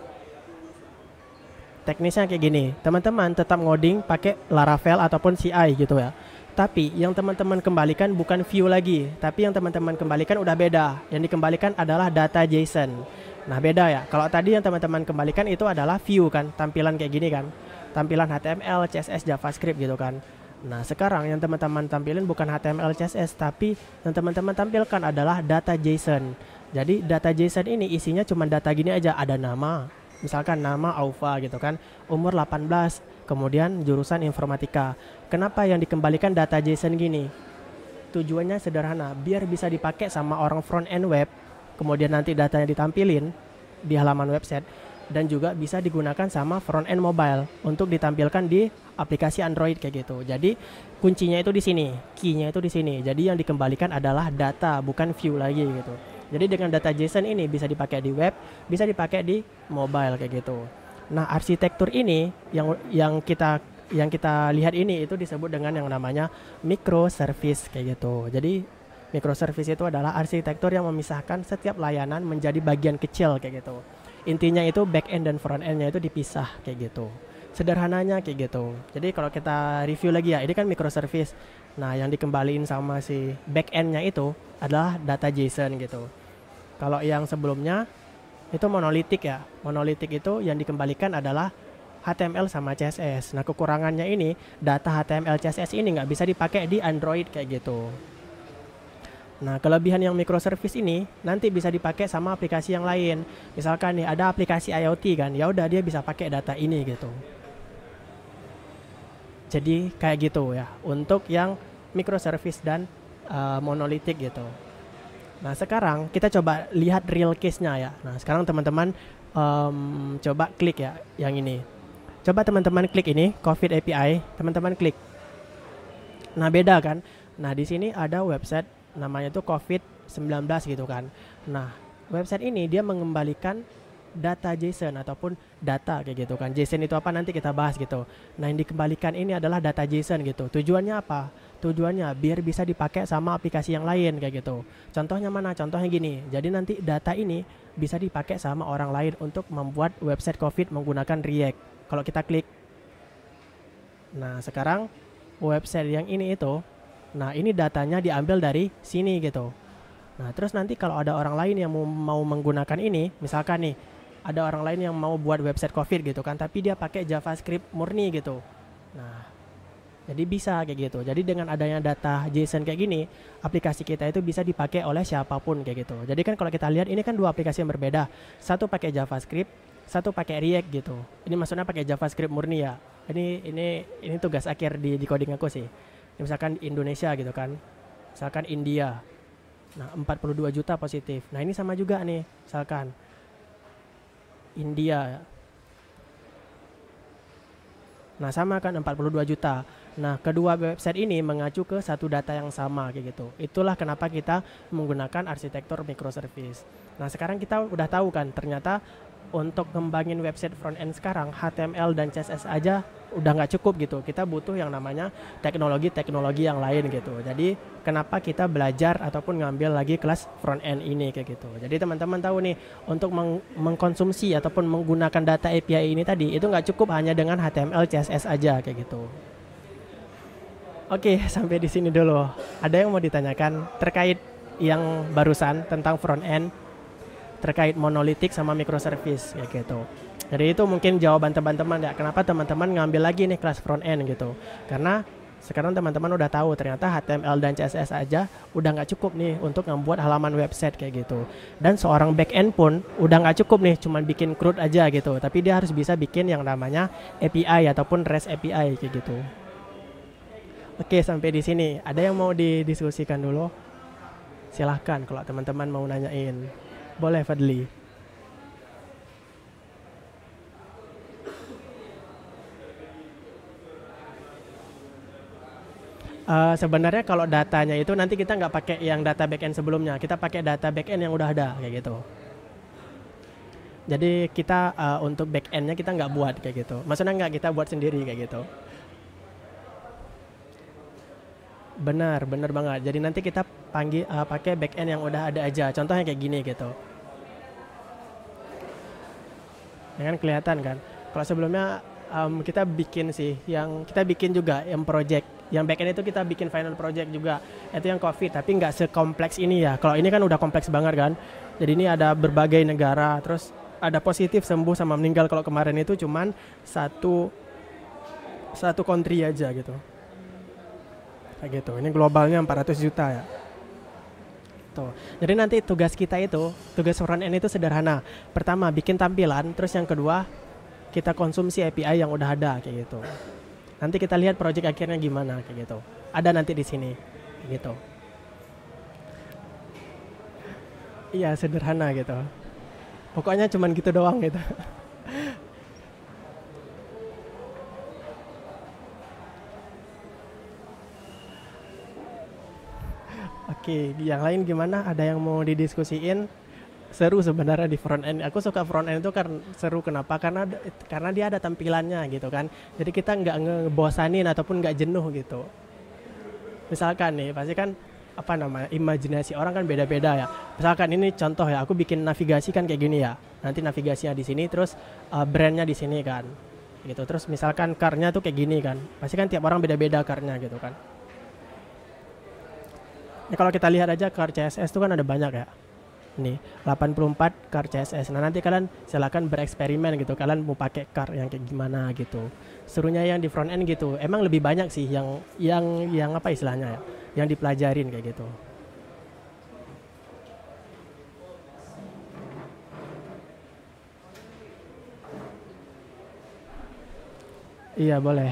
Speaker 1: teknisnya kayak gini, teman-teman tetap ngoding pakai Laravel ataupun CI gitu ya. Tapi yang teman-teman kembalikan bukan view lagi, tapi yang teman-teman kembalikan udah beda. Yang dikembalikan adalah data JSON. Nah beda ya, kalau tadi yang teman-teman kembalikan itu adalah view kan, tampilan kayak gini kan. Tampilan HTML, CSS, JavaScript gitu kan. Nah sekarang yang teman-teman tampilin bukan HTML, CSS, tapi yang teman-teman tampilkan adalah data JSON. Jadi data JSON ini isinya cuma data gini aja, ada nama, misalkan nama Aufa gitu kan, umur 18, kemudian jurusan informatika. Kenapa yang dikembalikan data JSON gini? Tujuannya sederhana, biar bisa dipakai sama orang front end web, kemudian nanti datanya ditampilin di halaman website, dan juga bisa digunakan sama front end mobile untuk ditampilkan di aplikasi Android kayak gitu. Jadi kuncinya itu di sini, key-nya itu di sini. Jadi yang dikembalikan adalah data, bukan view lagi gitu. Jadi dengan data JSON ini bisa dipakai di web, bisa dipakai di mobile kayak gitu. Nah, arsitektur ini yang kita lihat ini itu disebut dengan yang namanya microservice kayak gitu. Jadi microservice itu adalah arsitektur yang memisahkan setiap layanan menjadi bagian kecil kayak gitu. Intinya itu back end dan front end-nya itu dipisah kayak gitu. Sederhananya kayak gitu. Jadi kalau kita review lagi ya, ini kan microservice. Nah, yang dikembaliin sama si back end-nya itu adalah data JSON gitu. Kalau yang sebelumnya itu monolitik ya. Monolitik itu yang dikembalikan adalah HTML sama CSS. Nah, kekurangannya ini data HTML CSS ini nggak bisa dipakai di Android kayak gitu. Nah, kelebihan yang microservice ini nanti bisa dipakai sama aplikasi yang lain. Misalkan nih ada aplikasi IoT kan, ya udah dia bisa pakai data ini gitu. Jadi kayak gitu ya untuk yang microservice dan monolitik gitu. Nah, sekarang kita coba lihat real case-nya ya. Nah, sekarang teman-teman coba klik ya yang ini. Coba teman-teman klik ini, COVID API, teman-teman klik. Nah, beda kan? Nah, di sini ada website namanya tuh COVID-19 gitu kan. Nah, website ini dia mengembalikan data JSON ataupun data kayak gitu kan. JSON itu apa nanti kita bahas gitu. Nah, yang dikembalikan ini adalah data JSON gitu. Tujuannya apa? Tujuannya biar bisa dipakai sama aplikasi yang lain kayak gitu. Contohnya mana? Contohnya gini. Jadi nanti data ini bisa dipakai sama orang lain untuk membuat website COVID menggunakan React. Kalau kita klik. Nah, sekarang website yang ini itu, nah ini datanya diambil dari sini gitu. Nah, terus nanti kalau ada orang lain yang mau menggunakan ini, misalkan nih ada orang lain yang mau buat website COVID gitu kan, tapi dia pakai JavaScript murni gitu. Nah, jadi bisa kayak gitu. Jadi dengan adanya data JSON kayak gini, aplikasi kita itu bisa dipakai oleh siapapun kayak gitu. Jadi kan kalau kita lihat ini kan dua aplikasi yang berbeda. Satu pakai JavaScript, satu pakai React gitu. Ini maksudnya pakai JavaScript murni ya. Ini tugas akhir di coding aku sih. Misalkan Indonesia gitu kan. Misalkan India. Nah, 42 juta positif. Nah, ini sama juga nih. Misalkan India. Nah, sama kan 42 juta. Nah, kedua website ini mengacu ke satu data yang sama kayak gitu. Itulah kenapa kita menggunakan arsitektur microservice. Nah, sekarang kita udah tahu kan ternyata untuk ngembangin website front end sekarang HTML dan CSS aja udah nggak cukup gitu. Kita butuh yang namanya teknologi yang lain gitu. Jadi kenapa kita belajar ataupun ngambil lagi kelas front end ini kayak gitu. Jadi teman-teman tahu nih untuk mengkonsumsi ataupun menggunakan data API ini tadi itu nggak cukup hanya dengan HTML CSS aja kayak gitu. Oke, sampai di sini dulu. Ada yang mau ditanyakan terkait yang barusan tentang front end, terkait monolitik sama microservice kayak gitu. Jadi itu mungkin jawaban teman-teman ya, kenapa teman-teman ngambil lagi nih kelas front end gitu. Karena Sekarang teman-teman udah tahu ternyata HTML dan CSS aja udah nggak cukup nih untuk membuat halaman website kayak gitu. Dan seorang backend pun udah nggak cukup nih cuman bikin CRUD aja gitu, tapi dia harus bisa bikin yang namanya API ataupun REST API kayak gitu. Oke, sampai di sini. Ada yang mau didiskusikan dulu? Silahkan kalau teman-teman mau nanyain. Boleh, Fadli. Sebenarnya kalau datanya itu nanti kita nggak pakai yang data backend sebelumnya, kita pakai data backend yang udah ada kayak gitu. Jadi kita untuk backendnya kita nggak buat kayak gitu. Maksudnya nggak kita buat sendiri kayak gitu. Benar banget. Jadi nanti kita pakai backend yang udah ada aja. Contohnya kayak gini gitu. Ya kan kelihatan kan. Kalau sebelumnya kita bikin sih, yang kita bikin juga yang project. Yang backend itu kita bikin final project juga. Itu yang COVID, tapi nggak sekompleks ini ya. Kalau ini kan udah kompleks banget kan. Jadi ini ada berbagai negara, terus ada positif, sembuh, sama meninggal. Kalau kemarin itu cuman satu country aja gitu. Kayak gitu. Ini globalnya 400 juta ya. Tuh. Jadi nanti tugas kita itu, tugas front end itu sederhana. Pertama, bikin tampilan, terus yang kedua, kita konsumsi API yang udah ada kayak gitu. Nanti kita lihat project akhirnya gimana kayak gitu. Ada nanti di sini kayak gitu. Iya, sederhana gitu. Pokoknya cuman gitu doang gitu. Oke, yang lain gimana? Ada yang mau didiskusiin? Seru sebenarnya di front end. Aku suka front end itu karena seru. Kenapa? Karena dia ada tampilannya gitu kan. Jadi kita nggak ngebosanin ataupun nggak jenuh gitu. Misalkan nih, pasti kan apa namanya, imajinasi orang kan beda-beda ya. Misalkan ini contoh ya, aku bikin navigasi kan kayak gini ya. Nanti navigasinya di sini, terus brandnya di sini kan. Gitu. Terus misalkan car-nya tuh kayak gini kan. Pasti kan tiap orang beda-beda car-nya gitu kan. Ya, kalau kita lihat aja car CSS itu kan ada banyak ya. Nih 84 car CSS. Nah nanti kalian silakan bereksperimen gitu, kalian mau pakai car yang kayak gimana gitu. Serunya yang di front end gitu, emang lebih banyak sih yang apa istilahnya ya, yang dipelajarin kayak gitu. Iya boleh.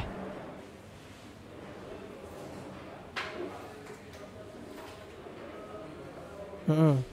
Speaker 1: Mm-mm.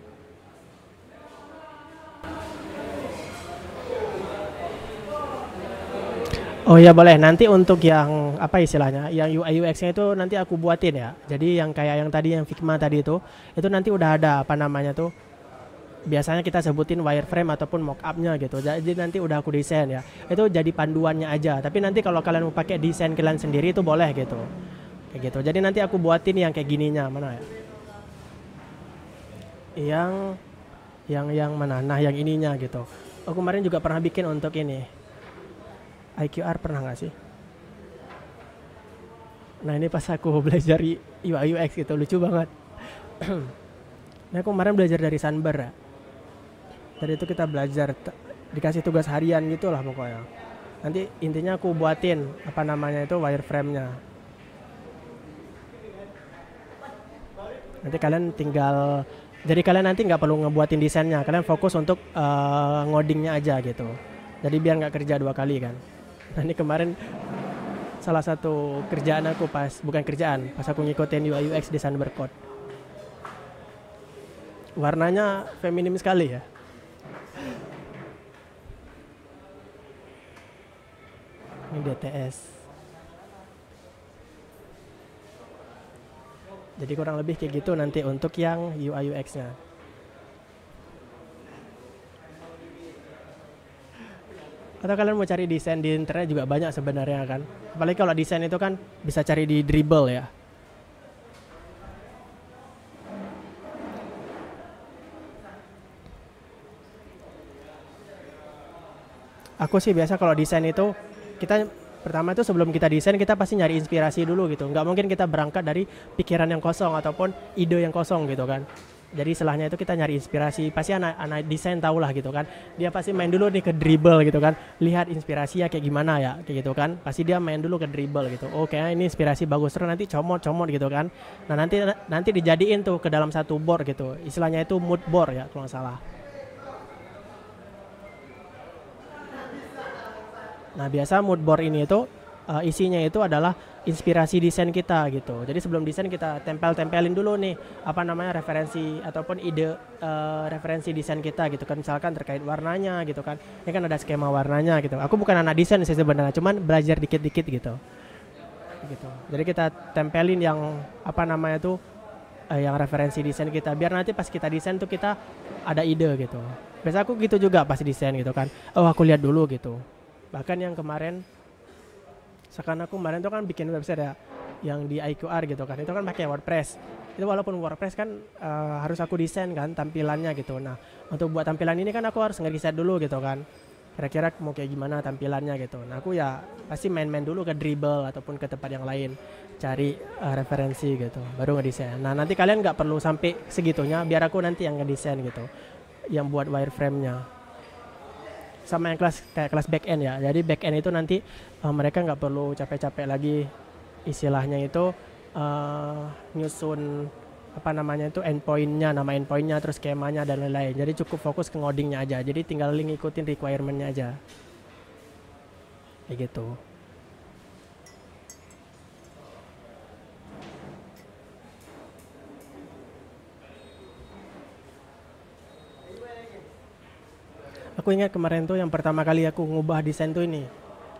Speaker 1: Oh iya boleh, nanti untuk yang apa istilahnya, yang UI UX-nya itu nanti aku buatin ya. Jadi yang kayak yang tadi, yang Figma tadi itu nanti udah ada apa namanya tuh. Biasanya kita sebutin wireframe ataupun mockup-nya gitu. Jadi nanti udah aku desain ya. Itu jadi panduannya aja. Tapi nanti kalau kalian mau pakai desain kalian sendiri itu boleh gitu. Kayak gitu. Jadi nanti aku buatin yang kayak gininya, mana ya? Yang mana? Nah, yang ininya gitu. Aku kemarin juga pernah bikin untuk ini. IQR pernah nggak sih? Nah ini pas aku belajar UI UX gitu, lucu banget. Nah aku kemarin belajar dari Sunber ya. Dari itu kita belajar, dikasih tugas harian gitu lah pokoknya. Nanti intinya aku buatin apa namanya itu wireframe-nya. Nanti kalian tinggal, jadi kalian nanti nggak perlu ngebuatin desainnya, kalian fokus untuk ngodingnya aja gitu. Jadi biar nggak kerja dua kali kan. Nah ini kemarin salah satu kerjaan aku bukan kerjaan, pas aku ngikutin UI UX di Sunber Code. Warnanya feminim sekali ya. Ini DTS. Jadi kurang lebih kayak gitu nanti untuk yang UI UX-nya. Atau kalian mau cari desain di internet juga banyak sebenarnya kan. Apalagi kalau desain itu kan bisa cari di Dribbble ya. Aku sih biasa kalau desain itu, kita pertama itu sebelum kita desain kita pasti nyari inspirasi dulu gitu. Nggak mungkin kita berangkat dari pikiran yang kosong ataupun ide yang kosong gitu kan. Jadi setelahnya itu kita nyari inspirasi. Pasti anak desain tahu lah gitu kan. Dia pasti main dulu nih ke dribble gitu kan. Lihat inspirasinya kayak gimana ya, kayak gitu kan. Pasti dia main dulu ke dribble gitu. Oh kayaknya ini inspirasi bagus, terus nanti comot gitu kan. Nah nanti dijadiin tuh ke dalam satu board gitu. Istilahnya itu mood board ya kalau nggak salah. Nah biasa mood board ini itu isinya itu adalah inspirasi desain kita gitu. Jadi sebelum desain kita tempelin dulu nih apa namanya referensi ataupun ide referensi desain kita gitu kan, misalkan terkait warnanya gitu kan. Ini kan ada skema warnanya gitu. Aku bukan anak desain sih sebenarnya, cuman belajar dikit-dikit gitu. Gitu. Jadi kita tempelin yang apa namanya tuh yang referensi desain kita biar nanti pas kita desain tuh kita ada ide gitu. Biasa aku gitu juga pas desain gitu kan. Oh aku lihat dulu gitu. Bahkan yang kemarin sekarang aku kemarin tuh kan bikin website ya yang di IQR gitu kan, itu kan pakai WordPress. Itu walaupun WordPress kan harus aku desain kan tampilannya gitu. Nah untuk buat tampilan ini kan aku harus ngedesain dulu gitu kan, kira-kira mau kayak gimana tampilannya gitu. Nah aku ya pasti main-main dulu ke Dribbble ataupun ke tempat yang lain, cari referensi gitu, baru ngedesain. Nah nanti kalian nggak perlu sampai segitunya, biar aku nanti yang ngedesain gitu, yang buat wireframe-nya. Sama yang kayak kelas back end ya. Jadi back end itu nanti mereka nggak perlu capek-capek lagi istilahnya itu nyusun apa namanya itu endpointnya, nama endpointnya, terus skemanya dan lain-lain. Jadi cukup fokus ke ngodingnya aja. Jadi tinggal ngikutin requirementnya aja. Kayak gitu. Aku ingat kemarin tuh yang pertama kali aku ngubah desain tuh ini.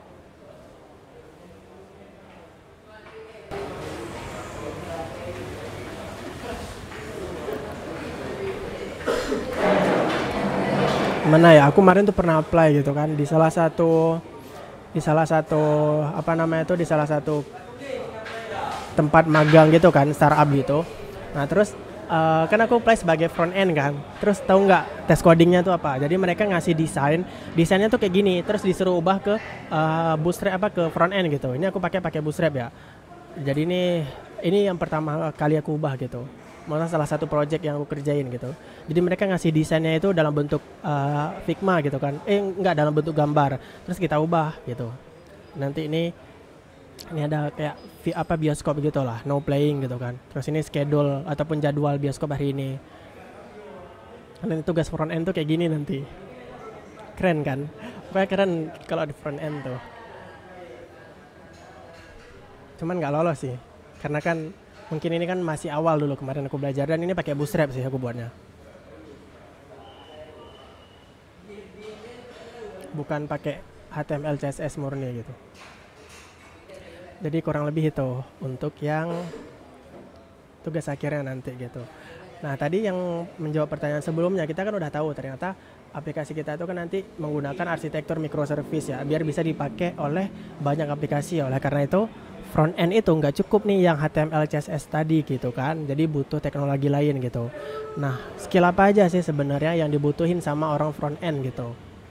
Speaker 1: Mana ya? Aku kemarin tuh pernah apply gitu kan di salah satu apa namanya itu di salah satu tempat magang gitu kan, startup gitu. Nah terus kan aku apply sebagai front end kan. Terus tahu nggak tes codingnya tuh apa? Jadi mereka ngasih desainnya tuh kayak gini. Terus disuruh ubah ke Bootstrap apa ke front end gitu. Ini aku pakai Bootstrap ya. Jadi ini yang pertama kali aku ubah gitu. Maksudnya salah satu project yang aku kerjain gitu. Jadi mereka ngasih desainnya itu dalam bentuk Figma gitu kan. Nggak dalam bentuk gambar. Terus kita ubah gitu. Nanti ini ada kayak bioskop gitu lah, no playing gitu kan. Terus ini schedule ataupun jadwal bioskop hari ini. Nanti tugas front end tuh kayak gini nanti. Keren kan? Pokoknya keren kalau di front end tuh. Cuman nggak lolos sih, karena kan mungkin ini kan masih awal dulu kemarin aku belajar, dan ini pakai Bootstrap sih aku buatnya. Bukan pakai HTML CSS murni gitu. Jadi kurang lebih itu untuk yang tugas akhirnya nanti gitu. Nah tadi yang menjawab pertanyaan sebelumnya, kita kan udah tahu ternyata aplikasi kita itu kan nanti menggunakan arsitektur microservice ya, biar bisa dipakai oleh banyak aplikasi. Oleh karena itu front end itu nggak cukup nih yang HTML CSS tadi gitu kan, jadi butuh teknologi lain gitu. Nah skill apa aja sih sebenarnya yang dibutuhin sama orang front end gitu?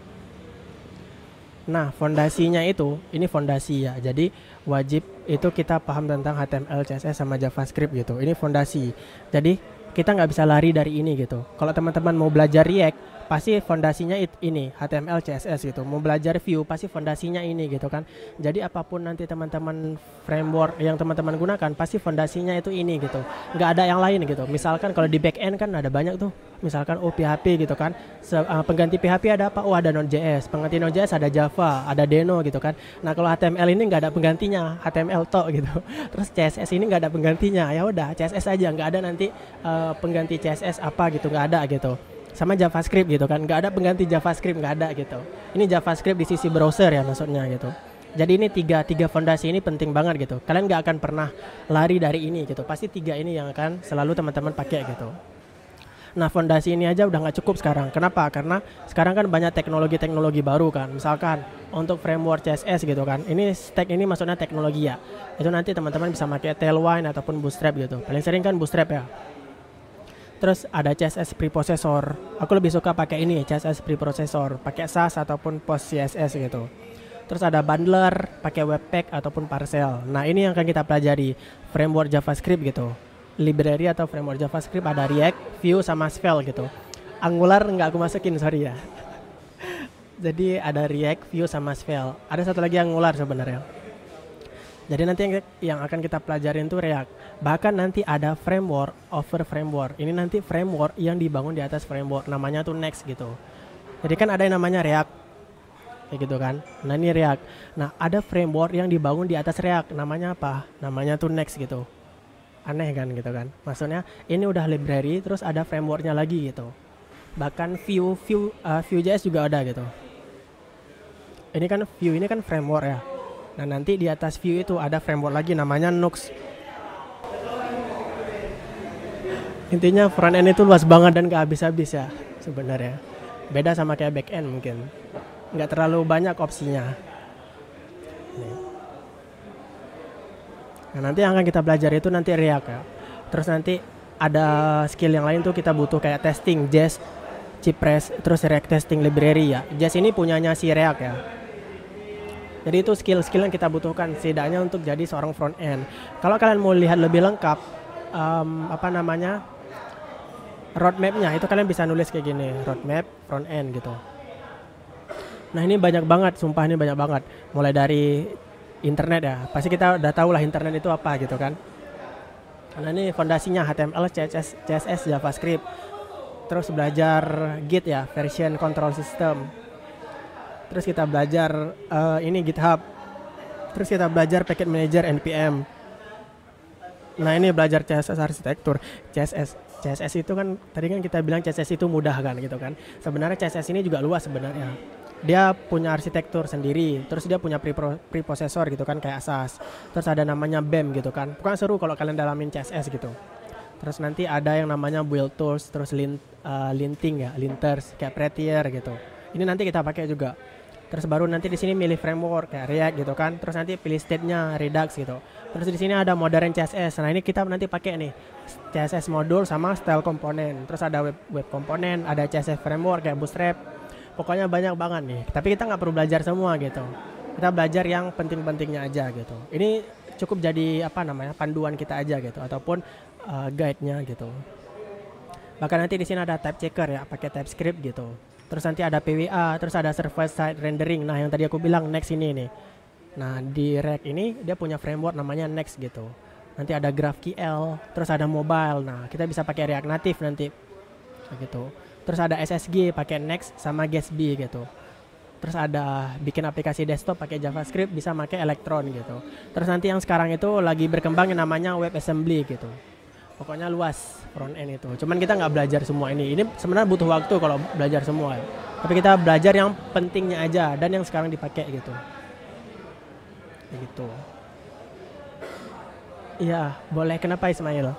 Speaker 1: Nah fondasinya itu, ini fondasi ya, jadi wajib itu kita paham tentang HTML, CSS sama JavaScript gitu. Ini fondasi, jadi kita nggak bisa lari dari ini gitu. Kalau teman-teman mau belajar React, pasti fondasinya ini HTML, CSS gitu. Mau belajar Vue, pasti fondasinya ini gitu kan. Jadi apapun nanti teman-teman framework yang teman-teman gunakan, pasti fondasinya itu ini gitu. Nggak ada yang lain gitu. Misalkan kalau di back end kan ada banyak tuh. Misalkan PHP gitu kan. Pengganti PHP ada apa? Ada Node.js. Pengganti Node.js ada Java, ada Deno gitu kan. Nah kalau HTML ini nggak ada penggantinya, HTML tok gitu. Terus CSS ini nggak ada penggantinya. Ya udah CSS aja, nggak ada nanti pengganti CSS apa gitu, nggak ada gitu. Sama JavaScript gitu kan, nggak ada pengganti JavaScript, nggak ada gitu. Ini JavaScript di sisi browser ya maksudnya gitu. Jadi ini tiga fondasi ini penting banget gitu. Kalian nggak akan pernah lari dari ini gitu. Pasti tiga ini yang akan selalu teman-teman pakai gitu. Nah fondasi ini aja udah nggak cukup sekarang. Kenapa? Karena sekarang kan banyak teknologi-teknologi baru kan. Misalkan untuk framework CSS gitu kan. Ini stack ini maksudnya teknologi ya. Itu nanti teman-teman bisa pakai Tailwind ataupun Bootstrap gitu. Paling sering kan Bootstrap ya. Terus ada CSS preprocessor. Aku lebih suka pakai ini, CSS preprocessor, pakai Sass ataupun Post CSS gitu. Terus ada bundler, pakai Webpack ataupun Parcel. Nah, ini yang akan kita pelajari, framework JavaScript gitu. library atau framework JavaScript ada React, Vue sama Svelte gitu. Angular nggak aku masukin, sorry ya. Jadi ada React, Vue sama Svelte. Ada satu lagi Angular sebenarnya. Jadi nanti yang akan kita pelajarin itu React. Bahkan nanti ada framework over framework. Ini nanti framework yang dibangun di atas framework. Namanya tuh Next gitu. Jadi kan ada yang namanya React. Kayak gitu kan. Nah ini React. Nah ada framework yang dibangun di atas React. Namanya apa? Namanya tuh Next gitu. Aneh kan gitu kan. Maksudnya ini udah library terus ada frameworknya lagi gitu. Bahkan Vue.js juga ada gitu. Ini kan Vue ini kan framework ya. Nah nanti di atas Vue itu ada framework lagi namanya Nux. Intinya front end itu luas banget dan gak habis-habis ya sebenarnya. Beda sama kayak back end mungkin. Nggak terlalu banyak opsinya. Nah nanti yang akan kita belajar itu nanti React ya. Terus nanti ada skill yang lain tuh kita butuh kayak testing, Jest, Cypress, terus React testing library ya. Jest ini punyanya si React ya. Jadi itu skill-skill yang kita butuhkan setidaknya untuk jadi seorang front end. Kalau kalian mau lihat lebih lengkap roadmap-nya itu kalian bisa nulis kayak gini, roadmap front end gitu. Nah ini banyak banget, sumpah ini banyak banget. Mulai dari internet ya, pasti kita udah tahu lah internet itu apa gitu kan. Nah ini fondasinya HTML, CSS, JavaScript. Terus belajar Git ya, version control system. Terus kita belajar ini GitHub. Terus kita belajar package manager npm. Nah ini belajar CSS arsitektur. CSS itu kan tadi kan kita bilang CSS itu mudah kan gitu kan. Sebenarnya CSS ini juga luas sebenarnya. Dia punya arsitektur sendiri. Terus dia punya preprocessor gitu kan kayak Asas. Terus ada namanya BEM gitu kan. Bukan seru kalau kalian dalamin CSS gitu. Terus nanti ada yang namanya build tools, terus linting ya, linters kayak Prettier gitu. Ini nanti kita pakai juga. Terus baru nanti di sini milih framework kayak React gitu kan. Terus nanti pilih state-nya Redux gitu. Terus di sini ada modern CSS. Nah, ini kita nanti pakai nih CSS modul sama style komponen. Terus ada web komponen, ada CSS framework kayak Bootstrap. Pokoknya banyak banget nih. Tapi kita nggak perlu belajar semua gitu. Kita belajar yang penting-pentingnya aja gitu. Ini cukup jadi panduan kita aja gitu ataupun guide-nya gitu. Bahkan nanti di sini ada type checker ya, pakai TypeScript gitu. Terus nanti ada PWA, terus ada server side rendering. Nah, yang tadi aku bilang Next ini nih. Nah, di React ini dia punya framework namanya Next gitu. Nanti ada GraphQL, terus ada mobile. Nah, kita bisa pakai React Native nanti. Gitu. Terus ada SSG pakai Next sama Gatsby gitu. Terus ada bikin aplikasi desktop pakai JavaScript, bisa pakai Electron gitu. Terus nanti yang sekarang itu lagi berkembang yang namanya WebAssembly gitu. Pokoknya luas front end itu. Cuman kita nggak belajar semua ini. Ini sebenarnya butuh waktu kalau belajar semua. Ya. Tapi kita belajar yang pentingnya aja dan yang sekarang dipakai gitu. Gitu. Iya, boleh. Kenapa Ismail?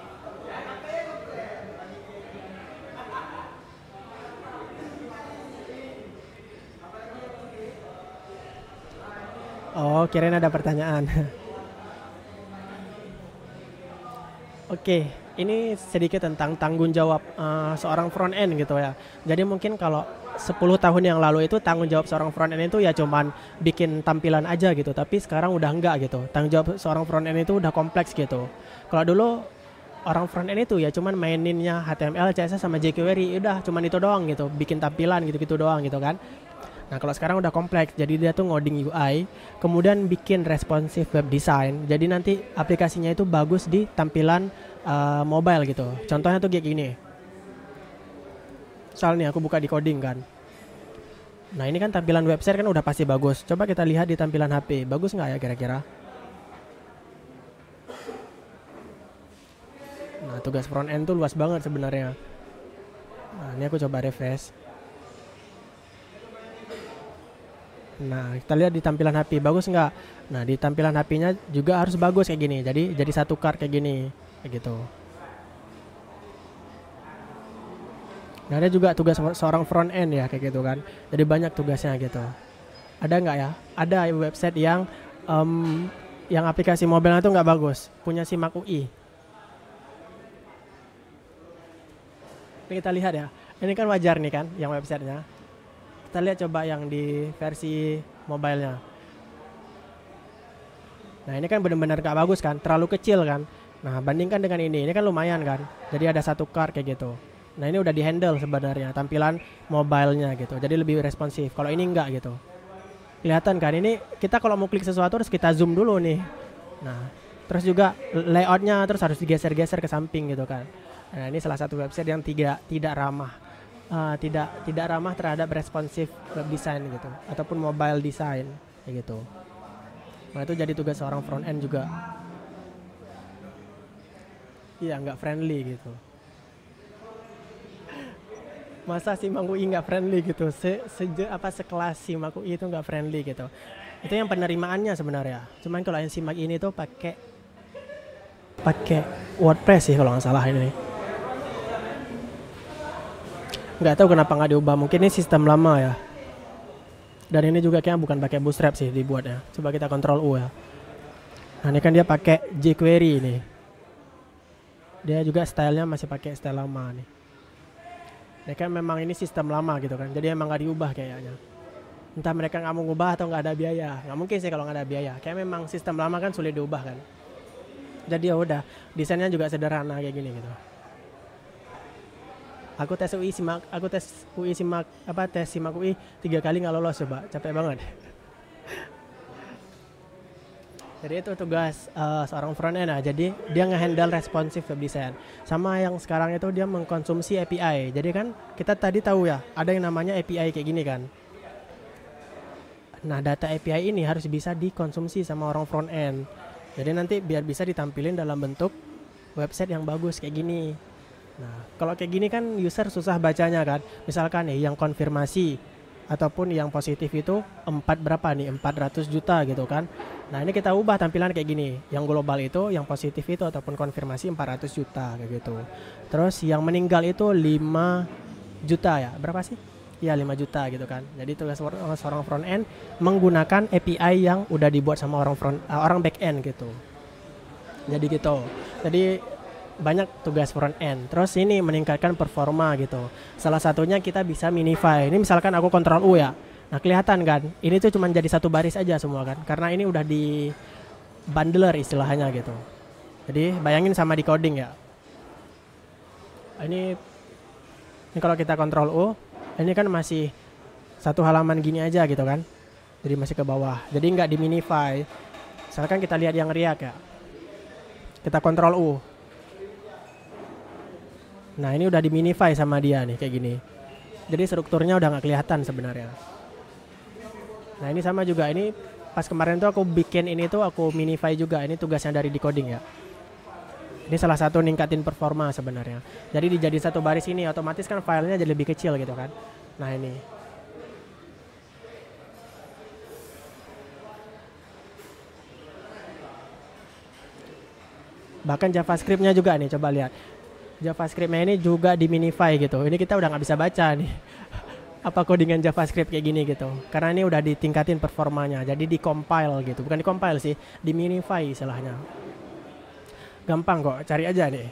Speaker 1: Oh, kirain ada pertanyaan. Oke, ini sedikit tentang tanggung jawab seorang front end gitu ya. Jadi mungkin kalau 10 tahun yang lalu itu tanggung jawab seorang front end itu ya cuman bikin tampilan aja gitu. Tapi sekarang udah enggak gitu. Tanggung jawab seorang front end itu udah kompleks gitu. Kalau dulu orang front end itu ya cuman maininnya HTML, CSS sama jQuery, udah cuman itu doang gitu. Bikin tampilan gitu-gitu doang gitu kan. Nah kalau sekarang udah kompleks, jadi dia tuh ngoding UI, kemudian bikin responsive web design. Jadi nanti aplikasinya itu bagus di tampilan mobile gitu. Contohnya tuh kayak gini. Soalnya aku buka di coding kan. Nah ini kan tampilan website kan udah pasti bagus. Coba kita lihat di tampilan HP, bagus nggak ya kira-kira? Nah tugas front end tuh luas banget sebenarnya. Nah ini aku coba refresh. Nah, kita lihat di tampilan HP bagus nggak? Nah, di tampilan HP-nya juga harus bagus kayak gini. Jadi satu card kayak gini, kayak gitu. Nah, ada juga tugas seorang front end ya kayak gitu kan. Jadi banyak tugasnya gitu. Ada nggak ya? Ada website yang aplikasi mobile itu nggak bagus, punya simak UI. Ini kita lihat ya. Ini kan wajar nih kan, yang websitenya. Kita lihat coba yang di versi mobile-nya. Nah ini kan benar-benar gak bagus kan, terlalu kecil kan. Nah, bandingkan dengan ini kan lumayan kan. Jadi ada satu card kayak gitu. Nah, ini udah di-handle sebenarnya tampilan mobile-nya gitu. Jadi lebih responsif. Kalau ini enggak gitu. Kelihatan kan, ini kita kalau mau klik sesuatu harus kita zoom dulu nih. Nah, terus juga layoutnya terus harus digeser-geser ke samping gitu kan. Nah, ini salah satu website yang tidak ramah, tidak ramah terhadap responsif web design gitu, ataupun mobile design kayak gitu. Nah, itu jadi tugas seorang front end juga. Iya, nggak friendly gitu. Masa Simak UI nggak friendly gitu, sekelas Simak UI itu nggak friendly gitu. Itu yang penerimaannya sebenarnya. Cuman kalau yang Simak ini tuh pakai WordPress sih kalau nggak salah ini. Nggak tahu kenapa nggak diubah, mungkin ini sistem lama ya. Dan ini juga kayaknya bukan pakai Bootstrap sih dibuatnya. Coba kita Ctrl U ya. Nah, ini kan dia pakai jQuery ini. Dia juga stylenya masih pakai style lama nih. Ya kan memang ini sistem lama gitu kan, jadi emang nggak diubah kayaknya. Entah mereka nggak mau ngubah atau nggak ada biaya. Nggak mungkin sih kalau nggak ada biaya. Kayak memang sistem lama kan sulit diubah kan. Jadi ya udah, desainnya juga sederhana kayak gini gitu. Aku tes Simak UI 3 kali nggak lolos coba, capek banget. Jadi itu tugas seorang front end ya. Jadi dia nge-handle responsive web design. Sama yang sekarang itu dia mengkonsumsi API. Jadi kan kita tadi tahu ya, ada yang namanya API kayak gini kan. Nah, data API ini harus bisa dikonsumsi sama orang front end. Jadi nanti biar bisa ditampilin dalam bentuk website yang bagus kayak gini. Nah, kalau kayak gini kan user susah bacanya kan. Misalkan nih yang konfirmasi ataupun yang positif itu 400 juta gitu kan. Nah, ini kita ubah tampilan kayak gini. Yang global itu, yang positif itu ataupun konfirmasi 400 juta kayak gitu. Terus yang meninggal itu 5 juta ya. Berapa sih? Ya 5 juta gitu kan. Jadi tugas seorang front end menggunakan API yang udah dibuat sama orang back end gitu. Jadi gitu. Jadi banyak tugas front end. Terus ini meningkatkan performa gitu. Salah satunya kita bisa minify. Ini misalkan aku Ctrl U ya. Nah, kelihatan kan, ini tuh cuma jadi satu baris aja semua kan, karena ini udah di bundler istilahnya gitu. Jadi bayangin sama di coding ya. Ini kalau kita Ctrl U, ini kan masih satu halaman gini aja gitu kan. Jadi masih ke bawah. Jadi nggak di minify. Misalkan kita lihat yang React ya. Kita Ctrl U. Nah, ini udah di minify sama dia nih kayak gini. Jadi strukturnya udah nggak kelihatan sebenarnya. Nah, ini sama juga, ini pas kemarin tuh aku bikin ini tuh aku minify juga, ini tugasnya dari decoding ya. Ini salah satu ningkatin performa sebenarnya. Jadi dijadi satu baris ini otomatis kan filenya jadi lebih kecil gitu kan. Nah, ini. Bahkan JavaScript-nya juga nih, coba lihat. JavaScript-nya ini juga di minify gitu. Ini kita udah nggak bisa baca nih. Apa codingan JavaScript kayak gini gitu. Karena ini udah ditingkatin performanya. Jadi di compile gitu. Bukan di compile sih, di minify istilahnya. Gampang kok, cari aja nih.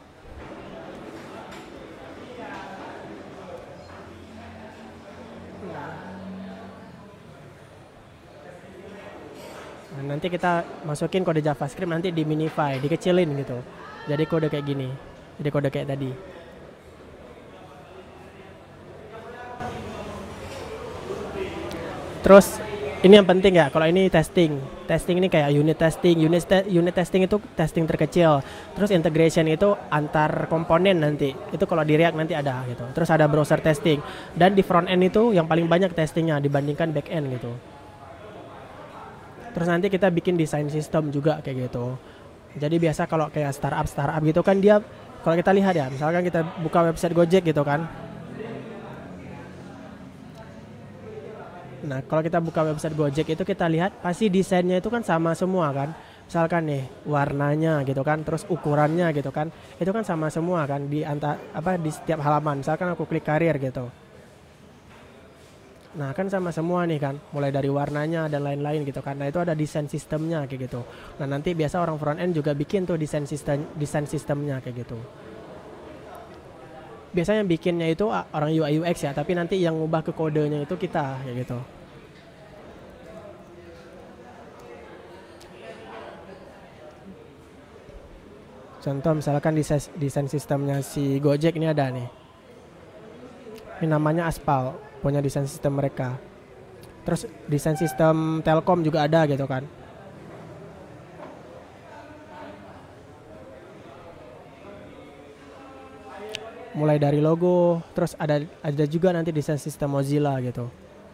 Speaker 1: Nah, nanti kita masukin kode JavaScript, nanti di minify, dikecilin gitu. Jadi kode kayak gini. Jadi kode kayak tadi. Terus ini yang penting ya, kalau ini testing ini kayak unit testing itu testing terkecil. Terus integration itu antar komponen nanti, itu kalau di React nanti ada gitu. Terus ada browser testing, dan di front end itu yang paling banyak testingnya dibandingkan back end gitu. Terus nanti kita bikin desain sistem juga kayak gitu. Jadi biasa kalau kayak startup gitu kan, dia kalau kita lihat ya, misalkan kita buka website Gojek gitu kan. Nah, kalau kita buka website Gojek itu kita lihat pasti desainnya itu kan sama semua kan. Misalkan nih warnanya gitu kan, terus ukurannya gitu kan. Itu kan sama semua kan di di setiap halaman. Misalkan aku klik karir gitu. Nah, kan sama semua nih kan, mulai dari warnanya dan lain-lain gitu kan. Nah, itu ada desain sistemnya kayak gitu. Nah, nanti biasa orang front end juga bikin tuh desain sistemnya kayak gitu. Biasanya bikinnya itu orang UI UX ya, tapi nanti yang ngubah ke kodenya itu kita kayak gitu. Contoh misalkan desain sistemnya si Gojek ini ada nih. Ini namanya Aspal, punya desain sistem mereka. Terus desain sistem Telkom juga ada gitu kan. Mulai dari logo, terus ada juga nanti desain sistem Mozilla gitu.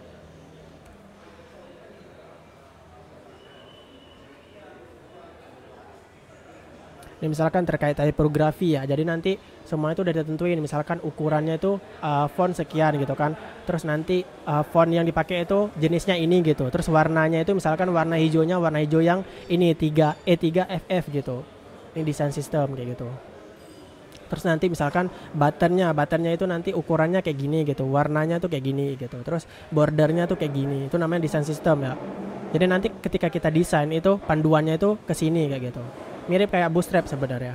Speaker 1: Ini misalkan terkait typografi ya, jadi nanti semua itu udah ditentuin, misalkan ukurannya itu font sekian gitu kan, terus nanti font yang dipakai itu jenisnya ini gitu, terus warnanya itu misalkan warna hijaunya warna hijau yang ini E3FF gitu, ini desain sistem kayak gitu. Terus nanti misalkan buttonnya itu nanti ukurannya kayak gini gitu, warnanya tuh kayak gini gitu, terus bordernya tuh kayak gini, itu namanya desain sistem ya. Jadi nanti ketika kita desain itu panduannya itu ke sini kayak gitu. Mirip kayak Bootstrap sebenarnya.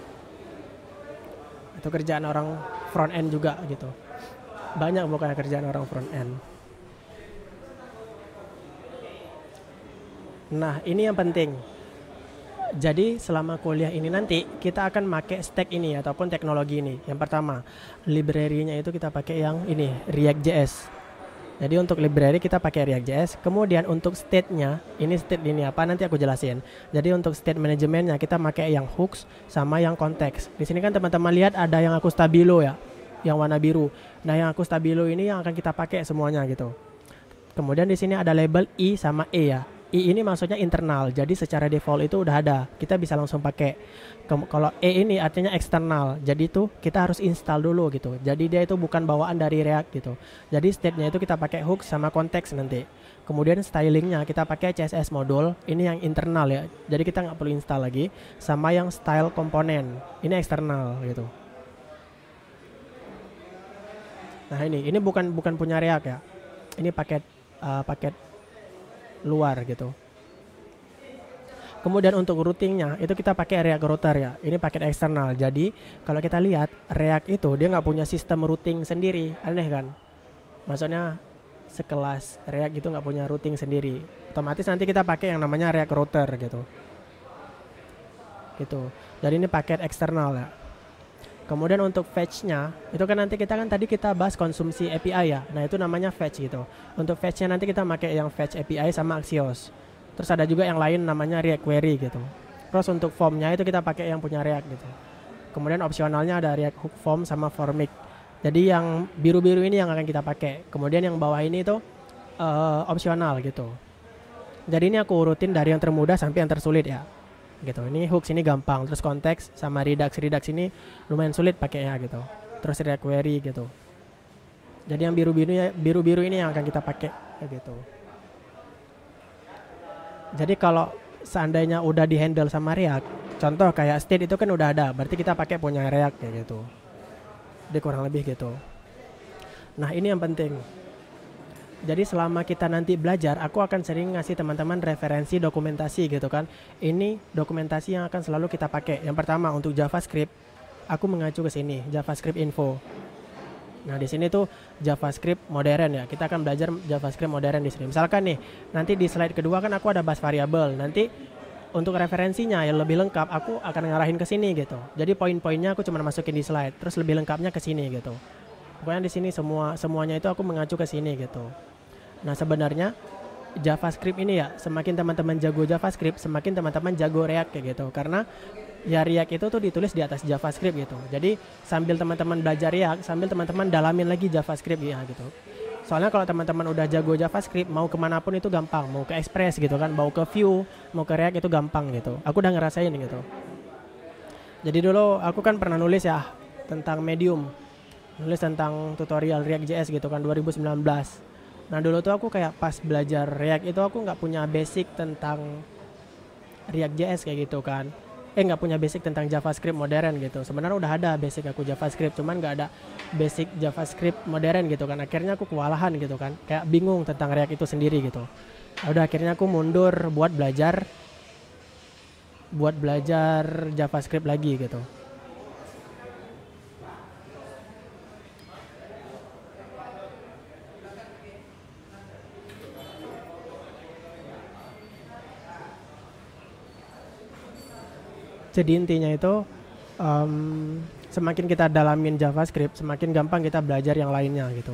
Speaker 1: Itu kerjaan orang front end juga gitu. Banyak bukan kerjaan orang front end. Nah, ini yang penting. Jadi selama kuliah ini nanti kita akan pakai stack ini ataupun teknologi ini. Yang pertama, library-nya itu kita pakai yang ini, React.js. Jadi untuk library kita pakai React.js. Kemudian untuk state-nya, ini state ini apa nanti aku jelasin. Jadi untuk state manajemennya kita pakai yang hooks sama yang konteks. Di sini kan teman-teman lihat ada yang aku stabilo ya, yang warna biru. Nah, yang aku stabilo ini yang akan kita pakai semuanya gitu. Kemudian di sini ada label I sama E ya. I ini maksudnya internal, jadi secara default itu udah ada, kita bisa langsung pakai. Kalau E ini artinya eksternal, jadi itu kita harus install dulu gitu. Jadi dia itu bukan bawaan dari React gitu. Jadi state-nya itu kita pakai hook sama konteks nanti. Kemudian stylingnya kita pakai CSS module, ini yang internal ya. Jadi kita nggak perlu install lagi. Sama yang style komponen, ini eksternal gitu. Nah ini bukan punya React ya. Ini paket luar gitu. Kemudian untuk routingnya itu kita pakai React Router ya. Ini paket eksternal. Jadi kalau kita lihat React itu dia nggak punya sistem routing sendiri. Aneh kan? Maksudnya sekelas React itu nggak punya routing sendiri. Otomatis nanti kita pakai yang namanya React Router gitu. Gitu. Jadi ini paket eksternal ya. Kemudian untuk fetch-nya, itu kan nanti tadi kita bahas konsumsi API ya. Nah, itu namanya fetch gitu. Untuk fetch-nya nanti kita pakai yang fetch API sama Axios. Terus ada juga yang lain namanya React Query gitu. Terus untuk form-nya itu kita pakai yang punya React gitu. Kemudian opsionalnya ada React Hook Form sama Formic. Jadi yang biru-biru ini yang akan kita pakai. Kemudian yang bawah ini itu opsional gitu. Jadi ini aku urutin dari yang termudah sampai yang tersulit ya. Gitu. Ini hooks ini gampang, terus konteks sama Redux ini lumayan sulit pakainya gitu. Terus React Query gitu. Jadi yang biru-biru ini yang akan kita pakai gitu. Jadi kalau seandainya udah dihandle sama React, contoh kayak state itu kan udah ada, berarti kita pakai punya React kayak gitu. Jadi kurang lebih gitu. Nah, ini yang penting. Jadi selama kita nanti belajar, aku akan sering ngasih teman-teman referensi dokumentasi gitu kan. Ini dokumentasi yang akan selalu kita pakai. Yang pertama untuk JavaScript, aku mengacu ke sini, JavaScript info. Nah, di sini tuh JavaScript modern ya. Kita akan belajar JavaScript modern di sini. Misalkan nih, nanti di slide kedua kan aku ada bahas variabel. Nanti untuk referensinya yang lebih lengkap, aku akan ngarahin ke sini gitu. Jadi poin-poinnya aku cuma masukin di slide, terus lebih lengkapnya ke sini gitu. Pokoknya di sini semuanya itu aku mengacu ke sini gitu. Nah, sebenarnya JavaScript ini ya, semakin teman-teman jago JavaScript, semakin teman-teman jago React kayak gitu. Karena ya React itu tuh ditulis di atas JavaScript gitu. Jadi sambil teman-teman belajar React, sambil teman-teman dalamin lagi JavaScript ya gitu. Soalnya kalau teman-teman udah jago JavaScript, mau kemanapun itu gampang. Mau ke Express gitu kan, mau ke Vue, mau ke React itu gampang gitu. Aku udah ngerasain gitu. Jadi dulu aku kan pernah nulis ya tentang Medium. Nulis tentang tutorial React.js gitu kan 2019. Nah dulu tuh aku kayak pas belajar React itu aku nggak punya basic tentang React.js kayak gitu kan. Nggak punya basic tentang JavaScript modern gitu. Sebenarnya udah ada basic aku JavaScript, cuman nggak ada basic JavaScript modern gitu kan. Akhirnya aku kewalahan gitu kan. Kayak bingung tentang React itu sendiri gitu. Udah akhirnya aku mundur buat belajar JavaScript lagi gitu. Jadi intinya itu semakin kita dalamin JavaScript, semakin gampang kita belajar yang lainnya gitu.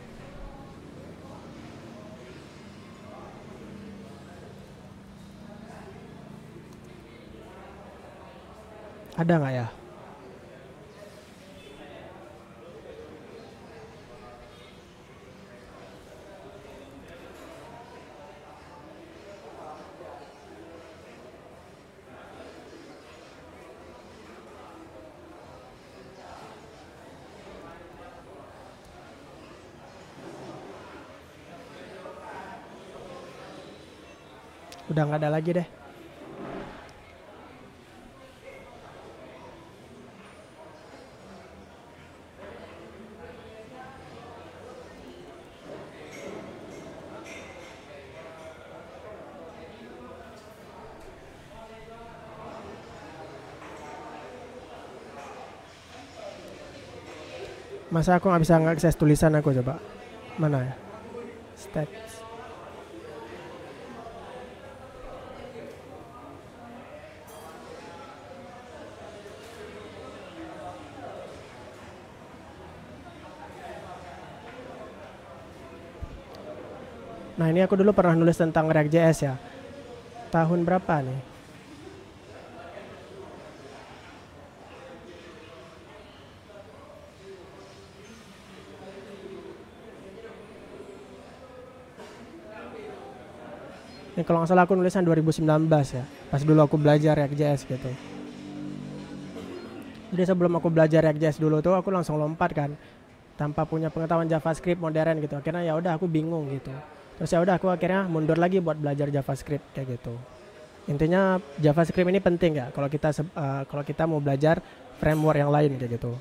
Speaker 1: Ada nggak ya? Udah nggak ada lagi deh. Masa aku nggak bisa ngakses tulisan aku, coba. Mana ya? Stats. Nah, ini aku dulu pernah nulis tentang React.js ya. Tahun berapa nih? Ini kalau nggak salah aku nulisnya 2019 ya. Pas dulu aku belajar React.js gitu. Jadi sebelum aku belajar React.js dulu tuh aku langsung lompat kan, tanpa punya pengetahuan JavaScript modern gitu. Akhirnya ya udah aku bingung gitu. Terus ya udah aku akhirnya mundur lagi buat belajar JavaScript kayak gitu. Intinya JavaScript ini penting ya kalau kita mau belajar framework yang lain kayak gitu.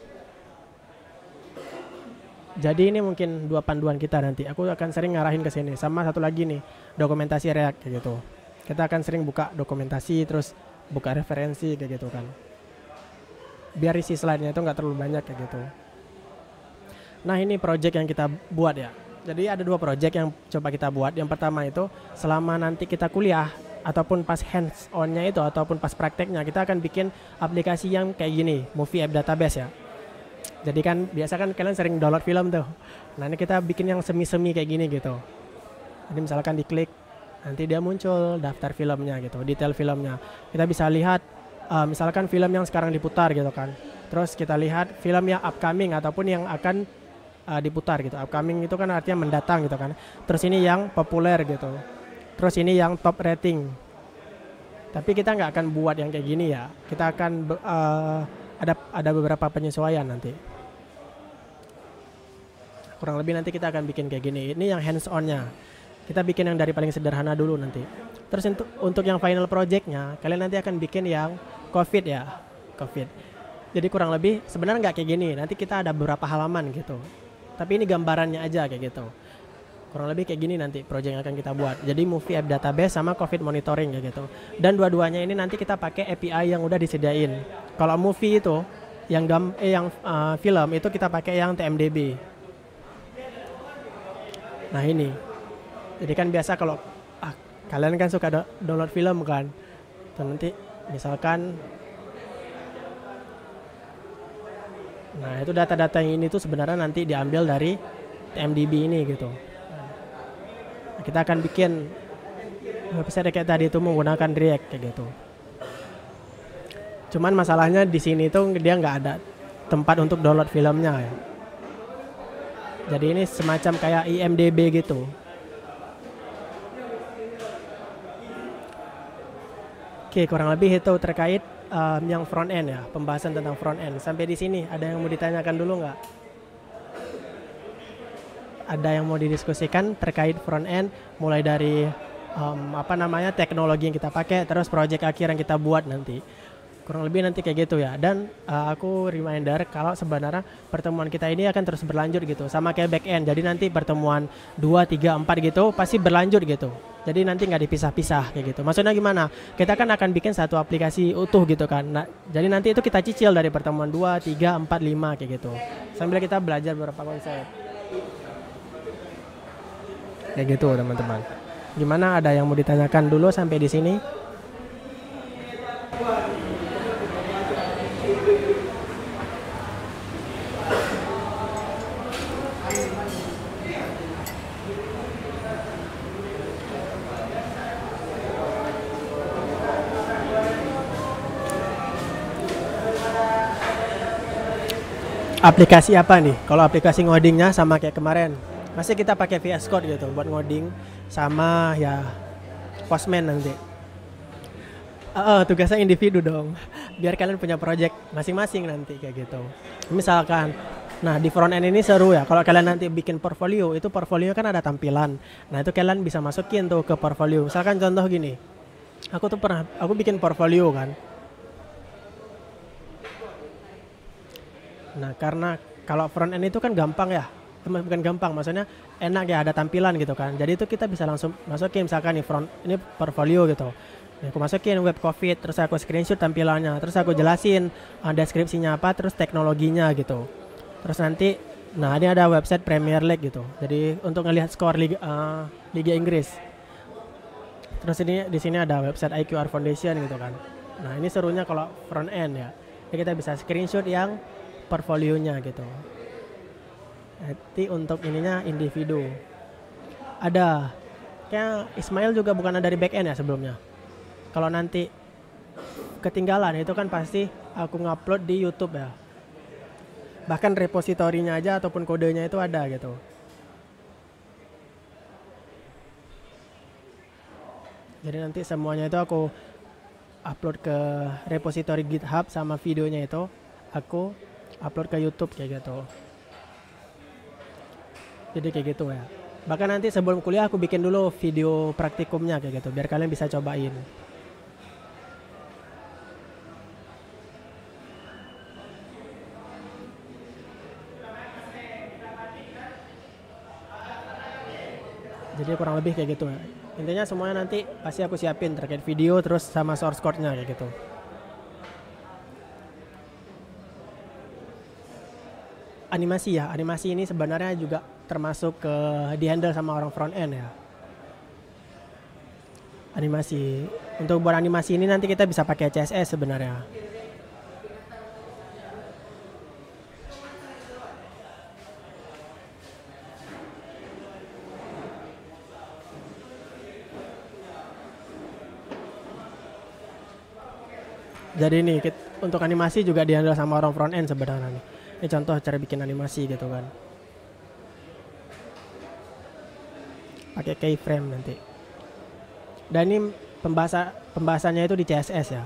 Speaker 1: Jadi ini mungkin dua panduan kita nanti. Aku akan sering ngarahin ke sini. Sama satu lagi nih, dokumentasi React kayak gitu. Kita akan sering buka dokumentasi terus buka referensi kayak gitu kan. Biar isi slide-nya itu nggak terlalu banyak kayak gitu. Nah, ini project yang kita buat ya. Jadi ada dua project yang coba kita buat. Yang pertama itu selama nanti kita kuliah ataupun pas hands on-nya itu ataupun pas prakteknya kita akan bikin aplikasi yang kayak gini, movie app database ya. Jadi kan biasa kan kalian sering download film tuh. Nah, ini kita bikin yang semi-semi kayak gini gitu. Jadi misalkan diklik nanti dia muncul daftar filmnya gitu, detail filmnya. Kita bisa lihat misalkan film yang sekarang diputar gitu kan. Terus kita lihat film yang upcoming ataupun yang akan diputar gitu. Upcoming itu kan artinya mendatang gitu kan. Terus ini yang populer gitu. Terus ini yang top rating. Tapi kita nggak akan buat yang kayak gini ya. Kita akan ada beberapa penyesuaian nanti. Kurang lebih nanti kita akan bikin kayak gini. Ini yang hands on-nya. Kita bikin yang dari paling sederhana dulu nanti. Terus untuk yang final project-nya, kalian nanti akan bikin yang COVID ya. COVID. Jadi kurang lebih sebenarnya nggak kayak gini. Nanti kita ada beberapa halaman gitu. Tapi ini gambarannya aja kayak gitu. Kurang lebih kayak gini nanti project yang akan kita buat. Jadi movie app database sama COVID monitoring kayak gitu. Dan dua-duanya ini nanti kita pakai API yang udah disediain. Kalau movie itu yang film itu kita pakai yang TMDB. Nah, ini. Jadi kan biasa kalau kalian kan suka download film kan. Tuh nanti misalkan nah, itu data-data yang ini tuh sebenarnya nanti diambil dari TMDB ini gitu. Nah, kita akan bikin website kayak tadi itu menggunakan React kayak gitu. Cuman masalahnya di sini tuh dia nggak ada tempat untuk download filmnya ya. Jadi ini semacam kayak IMDb gitu. Oke, kurang lebih itu terkait yang front end ya, pembahasan tentang front end. Sampai di sini ada yang mau ditanyakan dulu nggak? Ada yang mau didiskusikan terkait front end, mulai dari teknologi yang kita pakai, terus project akhir yang kita buat nanti. Kurang lebih nanti kayak gitu ya. Dan aku reminder kalau sebenarnya pertemuan kita ini akan terus berlanjut gitu, sama kayak back end. Jadi nanti pertemuan 2, 3, 4 gitu pasti berlanjut gitu. Jadi nanti nggak dipisah-pisah kayak gitu. Maksudnya gimana? Kita kan akan bikin satu aplikasi utuh gitu kan. Nah, jadi nanti itu kita cicil dari pertemuan 2, 3, 4, 5 kayak gitu. Sambil kita belajar beberapa konsep. Kayak gitu teman-teman. Gimana, ada yang mau ditanyakan dulu sampai di sini? Aplikasi apa nih? Kalau aplikasi ngodingnya sama kayak kemarin, masih kita pakai VS Code gitu buat ngoding sama ya Postman nanti. Tugasnya individu dong. Biar kalian punya project masing-masing nanti kayak gitu. Misalkan, nah di front end ini seru ya. Kalau kalian nanti bikin portfolio, itu portfolio kan ada tampilan. Nah itu kalian bisa masukin tuh ke portfolio. Misalkan contoh gini, aku bikin portfolio kan. Nah karena kalau front end itu kan gampang ya, bukan gampang, maksudnya enak ya ada tampilan gitu kan. Jadi itu kita bisa langsung masukin misalkan nih ini portfolio gitu. Nah, aku masukin web covid, terus aku screenshot tampilannya, terus aku jelasin deskripsinya apa, terus teknologinya gitu. Terus nanti, nah ini ada website Premier League gitu. Jadi untuk ngelihat skor Liga Inggris. Terus ini di sini ada website IQR Foundation gitu kan. Nah ini serunya kalau front end ya. Jadi kita bisa screenshot yang portfolionya gitu. Nanti untuk ininya individu. Ada, kayak Ismail juga bukan dari back end ya sebelumnya. Kalau nanti ketinggalan itu kan pasti aku ngupload di YouTube ya. Bahkan repositorinya aja ataupun kodenya itu ada gitu. Jadi nanti semuanya itu aku upload ke repositori GitHub sama videonya itu aku upload ke YouTube kayak gitu. Jadi kayak gitu ya. Bahkan nanti sebelum kuliah aku bikin dulu video praktikumnya kayak gitu biar kalian bisa cobain. Jadi kurang lebih kayak gitu ya. Intinya semuanya nanti pasti aku siapin terkait video terus sama source code-nya kayak gitu. Animasi ya, animasi ini sebenarnya juga termasuk ke di-handle sama orang front end ya. Animasi. Untuk buat animasi ini nanti kita bisa pakai CSS sebenarnya. Jadi nih untuk animasi juga dihandle sama orang front end sebenarnya nih. Ini contoh cara bikin animasi gitu kan. Pakai keyframe nanti. Dan ini pembahasannya itu di CSS ya.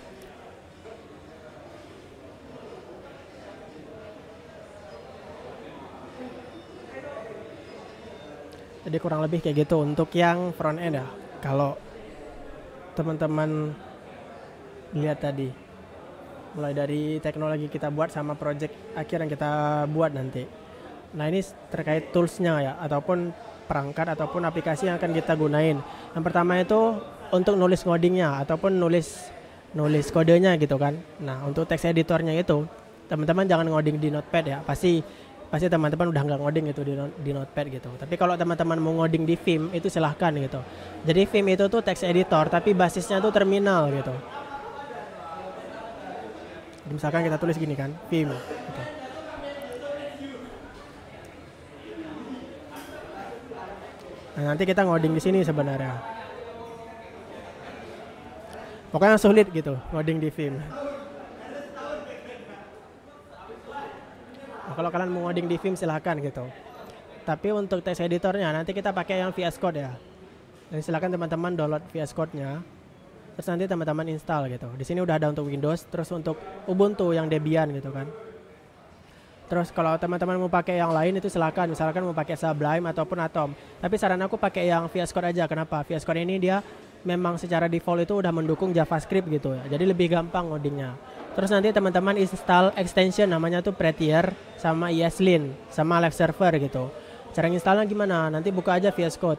Speaker 1: Jadi kurang lebih kayak gitu untuk yang front end ya. Kalau teman-teman lihat tadi, mulai dari teknologi kita buat sama project akhir yang kita buat nanti. Nah ini terkait toolsnya ya, ataupun perangkat ataupun aplikasi yang akan kita gunain. Yang pertama itu untuk nulis ngodingnya ataupun nulis kodenya gitu kan. Nah untuk text editornya itu teman-teman jangan ngoding di Notepad ya, pasti teman-teman udah nggak ngoding itu di Notepad gitu. Tapi kalau teman-teman mau ngoding di Vim itu silahkan gitu. Jadi Vim itu tuh text editor tapi basisnya tuh terminal gitu. Jadi misalkan kita tulis gini kan, Vim gitu. Nah, nanti kita ngoding di sini sebenarnya. Pokoknya sulit gitu ngoding di Vim. Nah, kalau kalian mau ngoding di Vim silahkan gitu. Tapi untuk text editornya nanti kita pakai yang VS Code ya. Jadi silahkan teman-teman download VS Code-nya. Terus nanti teman-teman install gitu. Di sini udah ada untuk Windows, terus untuk Ubuntu yang Debian gitu kan. Terus kalau teman-teman mau pakai yang lain itu silakan, misalkan mau pakai Sublime ataupun Atom. Tapi saran aku pakai yang VS Code aja. Kenapa? VS Code ini dia memang secara default itu udah mendukung JavaScript gitu ya. Jadi lebih gampang ngodingnya. Terus nanti teman-teman install extension namanya tuh Prettier sama ESLint sama Live Server gitu. Cara installnya gimana? Nanti buka aja VS Code.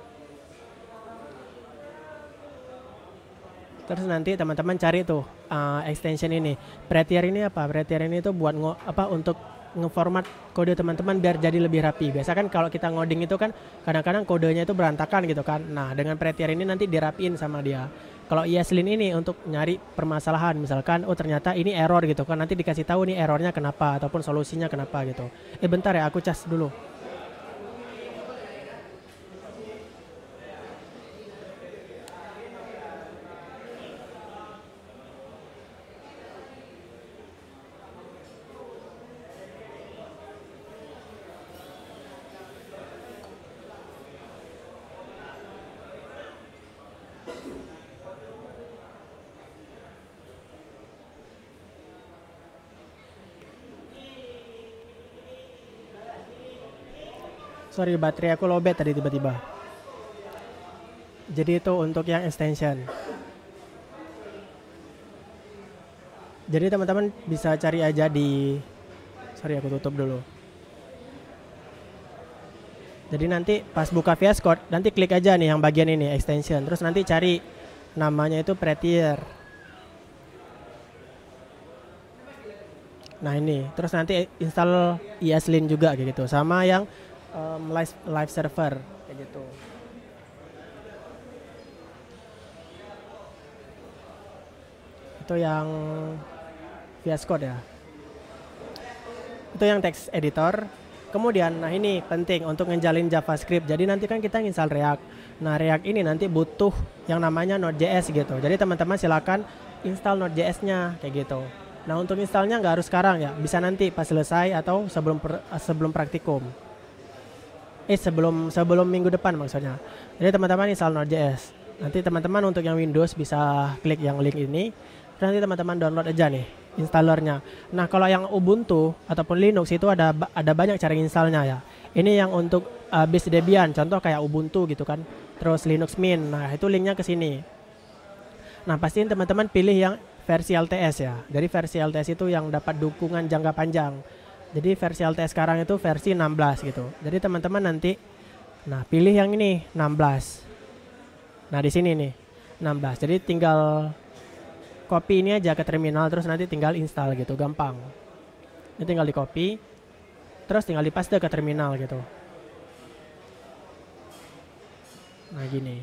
Speaker 1: Terus nanti teman-teman cari tuh extension ini. Prettier ini apa? Prettier ini tuh buat untuk ngeformat kode teman-teman biar jadi lebih rapi. Biasa kan kalau kita ngoding itu kan kadang-kadang kodenya itu berantakan gitu kan. Nah, dengan Prettier ini nanti dirapiin sama dia. Kalau ESLint ini untuk nyari permasalahan, misalkan ternyata ini error gitu kan, nanti dikasih tahu nih errornya kenapa ataupun solusinya kenapa gitu. Bentar ya, aku cas dulu. Sorry, baterai aku lowbat tadi tiba-tiba. Jadi itu untuk yang extension. Jadi teman-teman bisa cari aja di, sorry aku tutup dulu. Jadi nanti pas buka VS Code, nanti klik aja nih yang bagian ini extension, terus nanti cari namanya itu Prettier. Nah ini, terus nanti install ESLint juga kayak gitu, sama yang live server kayak gitu. Itu yang VS Code ya. Itu yang text editor. Kemudian, nah ini penting untuk ngejalin JavaScript. Jadi nanti kan kita install React. Nah React ini nanti butuh yang namanya Node.js gitu. Jadi teman-teman silakan install Node.js-nya kayak gitu. Nah untuk installnya nggak harus sekarang ya, bisa nanti pas selesai atau sebelum praktikum. Sebelum minggu depan maksudnya. Jadi teman-teman install Node.js. Nanti teman-teman untuk yang Windows bisa klik yang link ini. Nanti teman-teman download aja nih installernya. Nah kalau yang Ubuntu ataupun Linux itu ada banyak cara installnya ya. Ini yang untuk base Debian, contoh kayak Ubuntu gitu kan. Terus Linux Mint. Nah itu linknya ke sini. Nah pastiin teman-teman pilih yang versi LTS ya. Jadi versi LTS itu yang dapat dukungan jangka panjang. Jadi versi LTS sekarang itu versi 16 gitu. Jadi teman-teman nanti, nah pilih yang ini 16. Nah di sini nih 16. Jadi tinggal copy ini aja ke terminal, terus nanti tinggal install gitu, gampang. Ini tinggal di copy, terus tinggal dipaste ke terminal gitu. Nah gini.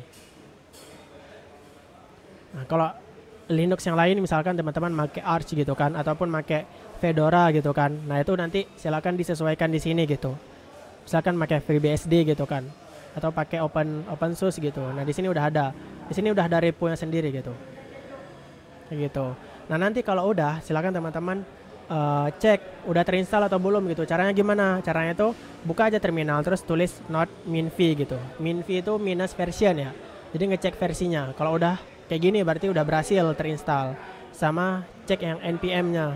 Speaker 1: Nah kalau Linux yang lain misalkan teman-teman pakai Arch gitu kan, ataupun pakai Fedora gitu kan. Nah itu nanti silakan disesuaikan di sini gitu. Misalkan pakai FreeBSD gitu kan, atau pakai OpenSUSE gitu. Nah di sini udah ada. Di sini udah ada repo-nya sendiri gitu. Gitu. Nah nanti kalau udah silakan teman-teman cek udah terinstall atau belum gitu. Caranya gimana? Caranya itu buka aja terminal terus tulis not minv gitu. Minv itu minus version ya. Jadi ngecek versinya. Kalau udah kayak gini berarti udah berhasil terinstall. Sama cek yang npm-nya.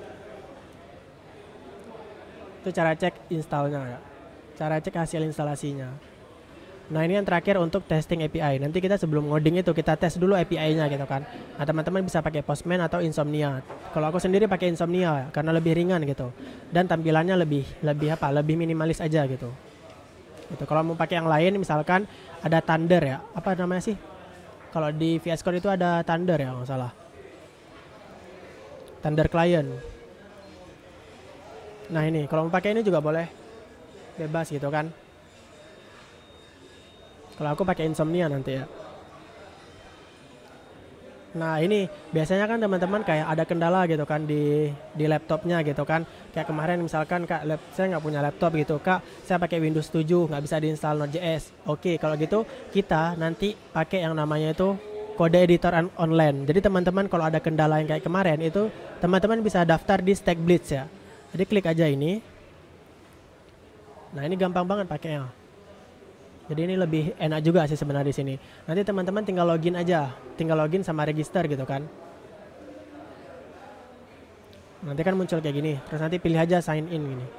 Speaker 1: Itu cara cek installnya ya. Cara cek hasil instalasinya. Nah ini yang terakhir untuk testing API. Nanti kita sebelum ngoding itu kita tes dulu API-nya gitu kan. Nah teman-teman bisa pakai Postman atau Insomnia. Kalau aku sendiri pakai Insomnia karena lebih ringan gitu. Dan tampilannya lebih minimalis aja gitu. Gitu. Kalau mau pakai yang lain misalkan ada Thunder ya. Apa namanya sih? Kalau di VS Code itu ada Thunder ya, nggak salah. Thunder Client. Nah ini kalau mau pakai ini juga boleh. Bebas gitu kan. Kalau aku pakai Insomnia nanti ya. Nah ini biasanya kan teman-teman kayak ada kendala gitu kan di laptopnya gitu kan. Kayak kemarin misalkan kak, saya nggak punya laptop gitu kak, saya pakai Windows 7 nggak bisa diinstal Node.js. Oke kalau gitu kita nanti pakai yang namanya itu kode editor online. Jadi teman-teman kalau ada kendala yang kayak kemarin itu teman-teman bisa daftar di StackBlitz ya. Jadi klik aja ini. Nah ini gampang banget pakainya. Jadi ini lebih enak juga sih sebenarnya di sini. Nanti teman-teman tinggal login aja, tinggal login sama register gitu kan. Nanti kan muncul kayak gini, terus nanti pilih aja sign in gini.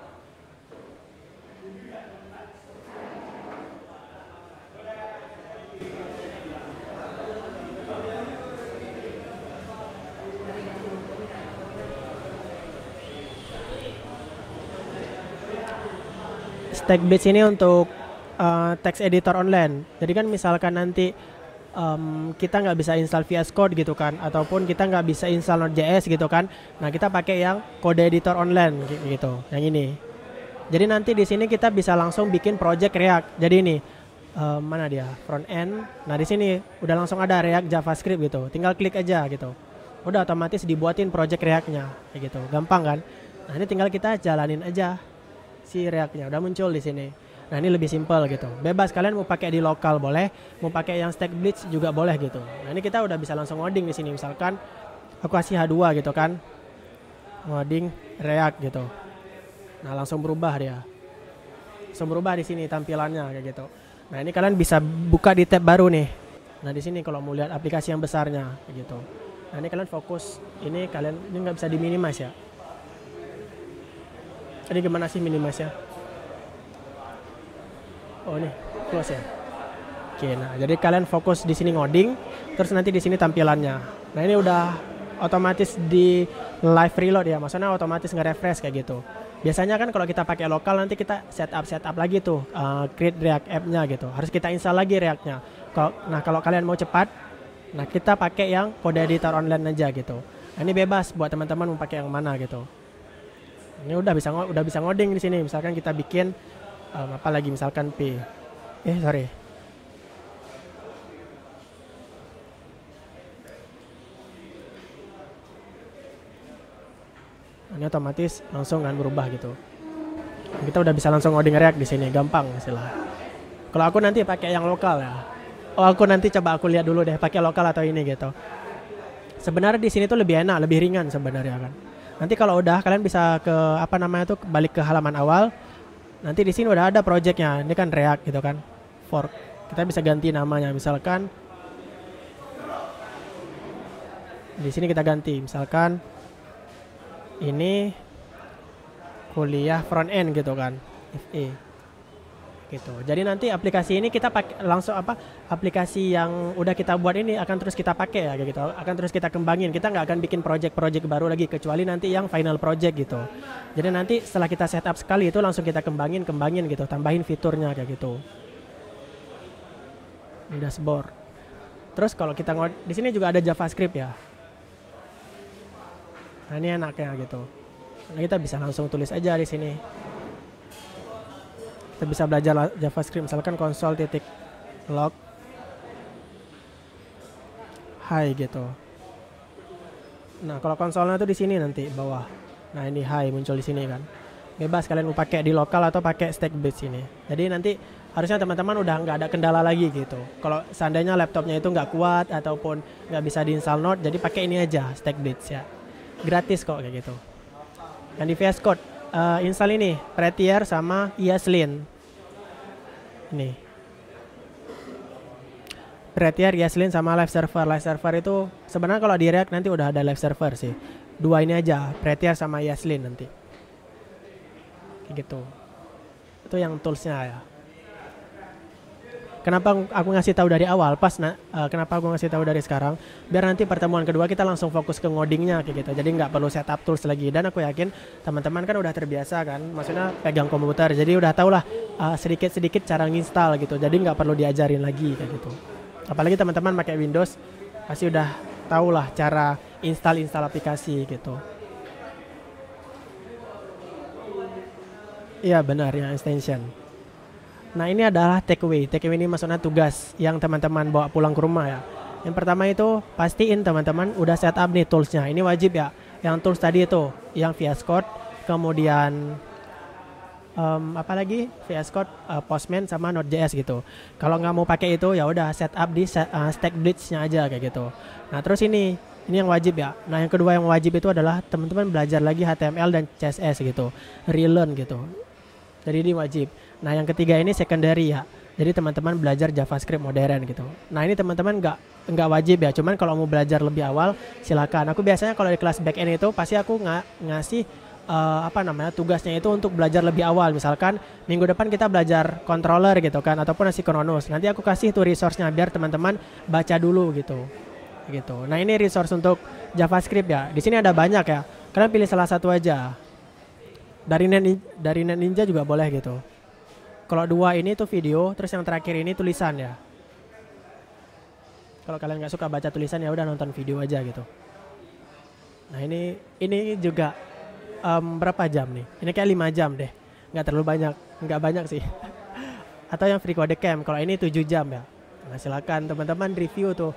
Speaker 1: StackBlitz ini untuk text editor online. Jadi kan misalkan nanti kita nggak bisa install VS Code gitu kan, ataupun kita nggak bisa install Node.js gitu kan. Nah kita pakai yang kode editor online gitu, yang ini. Jadi nanti di sini kita bisa langsung bikin project React. Jadi ini mana dia front end. Nah di sini udah langsung ada React JavaScript gitu. Tinggal klik aja gitu. Udah otomatis dibuatin project React-nya kayak gitu. Gampang kan? Nah ini tinggal kita jalanin aja si React-nya. Udah muncul di sini. Nah ini lebih simpel gitu. Bebas kalian mau pakai di lokal boleh, mau pakai yang StackBlitz juga boleh gitu. Nah ini kita udah bisa langsung ngoding di sini. Misalkan aku kasih H2 gitu kan, ngoding React gitu. Nah langsung berubah dia. Langsung berubah di sini tampilannya kayak gitu. Nah ini kalian bisa buka di tab baru nih. Nah di sini kalau mau lihat aplikasi yang besarnya kayak gitu. Nah ini kalian fokus. Ini kalian ini nggak bisa diminimize ya. Jadi gimana sih minimize ya? Oh ini close ya. Oke, nah jadi kalian fokus di sini ngoding, terus nanti di sini tampilannya. Nah ini udah otomatis di live reload ya, maksudnya otomatis nge-refresh kayak gitu. Biasanya kan kalau kita pakai lokal nanti kita setup lagi tuh create React app-nya gitu. Harus kita install lagi React-nya. Nah kalau kalian mau cepat, nah kita pakai yang kode editor online aja gitu. Nah, ini bebas buat teman-teman mau pakai yang mana gitu. Ini udah bisa ngoding di sini. Misalkan kita bikin apa lagi misalkan sorry. Ini otomatis langsung kan berubah gitu. Kita udah bisa langsung ngoding React di sini, gampang istilah. Kalau aku nanti pakai yang lokal ya. Aku nanti coba aku lihat dulu deh pakai lokal atau ini gitu. Sebenarnya di sini tuh lebih enak, lebih ringan sebenarnya kan. Nanti kalau udah kalian bisa ke balik ke halaman awal. Nanti di sini udah ada projectnya. Ini kan React gitu kan. Fork. Kita bisa ganti namanya misalkan. Di sini kita ganti misalkan ini kuliah front end gitu kan, FE gitu. Jadi nanti aplikasi ini kita pakai langsung aplikasi yang udah kita buat ini akan terus kita pakai ya gitu, akan terus kita kembangin. Kita nggak akan bikin project baru lagi kecuali nanti yang final project gitu. Jadi nanti setelah kita setup sekali itu langsung kita kembangin gitu, tambahin fiturnya kayak gitu. Ini dashboard. Terus kalau kita di sini juga ada JavaScript ya. Nah ini enaknya gitu. Nah, kita bisa langsung tulis aja di sini. Kita bisa belajar JavaScript misalkan console.log hi gitu. Nah kalau konsolnya tuh di sini nanti bawah. Nah ini hi muncul di sini kan. Bebas kalian mau pakai di lokal atau pakai Stackbits ini. Jadi nanti harusnya teman-teman udah nggak ada kendala lagi gitu. Kalau seandainya laptopnya itu nggak kuat ataupun nggak bisa diinstal Node, jadi pakai ini aja Stackbits ya. Gratis kok kayak gitu. Yang di VS Code install ini Prettier sama ESLint. Ini Prettier, ESLint sama Live Server. Live Server itu sebenarnya kalau di React nanti udah ada Live Server sih. Dua ini aja, Prettier sama ESLint nanti. Kayak gitu. Itu yang toolsnya ya. Kenapa aku ngasih tahu dari awal? Kenapa aku ngasih tahu dari sekarang? Biar nanti pertemuan kedua kita langsung fokus ke ngodingnya kayak gitu. Jadi nggak perlu setup tools lagi. Dan aku yakin teman-teman kan udah terbiasa kan, maksudnya pegang komputer. Jadi udah tau lah sedikit-sedikit cara nginstal gitu. Jadi nggak perlu diajarin lagi kayak gitu. Apalagi teman-teman pakai Windows pasti udah tau lah cara install aplikasi gitu. Iya benar ya, extension. Nah ini adalah takeaway. Takeaway ini maksudnya tugas yang teman-teman bawa pulang ke rumah ya. Yang pertama itu pastiin teman-teman udah setup nih toolsnya. Ini wajib ya. Yang tools tadi itu, yang VS Code, kemudian apa lagi? VS Code, Postman sama Node.js gitu. Kalau nggak mau pakai itu ya udah setup di Stackblitz-nya aja kayak gitu. Nah terus ini yang wajib ya. Nah yang kedua yang wajib itu adalah teman-teman belajar lagi HTML dan CSS gitu, relearn gitu. Jadi ini wajib. Nah yang ketiga ini secondary ya. Jadi teman-teman belajar JavaScript modern gitu. Nah ini teman-teman nggak wajib ya. Cuman kalau mau belajar lebih awal silakan. Aku biasanya kalau di kelas backend itu pasti aku ngasih tugasnya itu untuk belajar lebih awal. Misalkan minggu depan kita belajar controller gitu kan, ataupun asynchronous. Nanti aku kasih tuh resource-nya biar teman-teman baca dulu gitu. Nah ini resource untuk JavaScript ya. Di sini ada banyak ya. Kalian pilih salah satu aja. Dari Ninja juga boleh gitu. Kalau dua ini tuh video, terus yang terakhir ini tulisan ya. Kalau kalian nggak suka baca tulisan ya udah nonton video aja gitu. Nah ini juga berapa jam nih? Ini kayak 5 jam deh. Nggak terlalu banyak, nggak banyak sih. Atau yang free code camp, kalau ini 7 jam ya. Nah silakan teman-teman review tuh.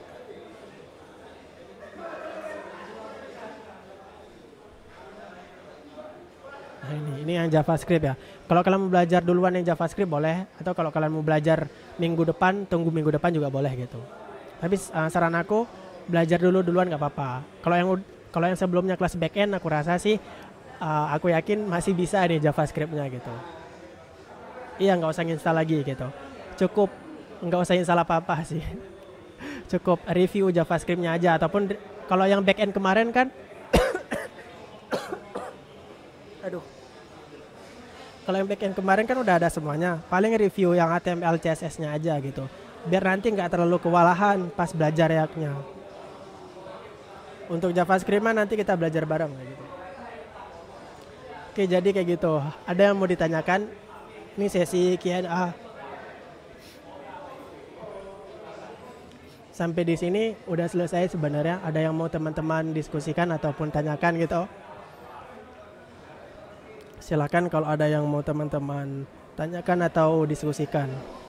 Speaker 1: Nah ini yang JavaScript ya. Kalau kalian mau belajar duluan yang JavaScript boleh, atau kalau kalian mau belajar minggu depan, tunggu minggu depan juga boleh gitu. Tapi saran aku belajar duluan nggak apa-apa. Kalau yang sebelumnya kelas backend aku rasa sih aku yakin masih bisa nih JavaScript-nya gitu. Iya nggak usah install lagi gitu. Cukup nggak usah install apa-apa sih. Cukup review JavaScript-nya aja. Ataupun kalau yang backend kemarin kan Kalau yang backend kemarin kan udah ada semuanya. Paling review yang HTML CSS-nya aja gitu. Biar nanti nggak terlalu kewalahan pas belajar React-nya. Untuk JavaScript mah nanti kita belajar bareng gitu. Oke, jadi kayak gitu. Ada yang mau ditanyakan? Ini sesi Q&A. Sampai di sini udah selesai sebenarnya. Ada yang mau teman-teman diskusikan ataupun tanyakan gitu? Silakan kalau ada yang mau teman-teman tanyakan atau diskusikan.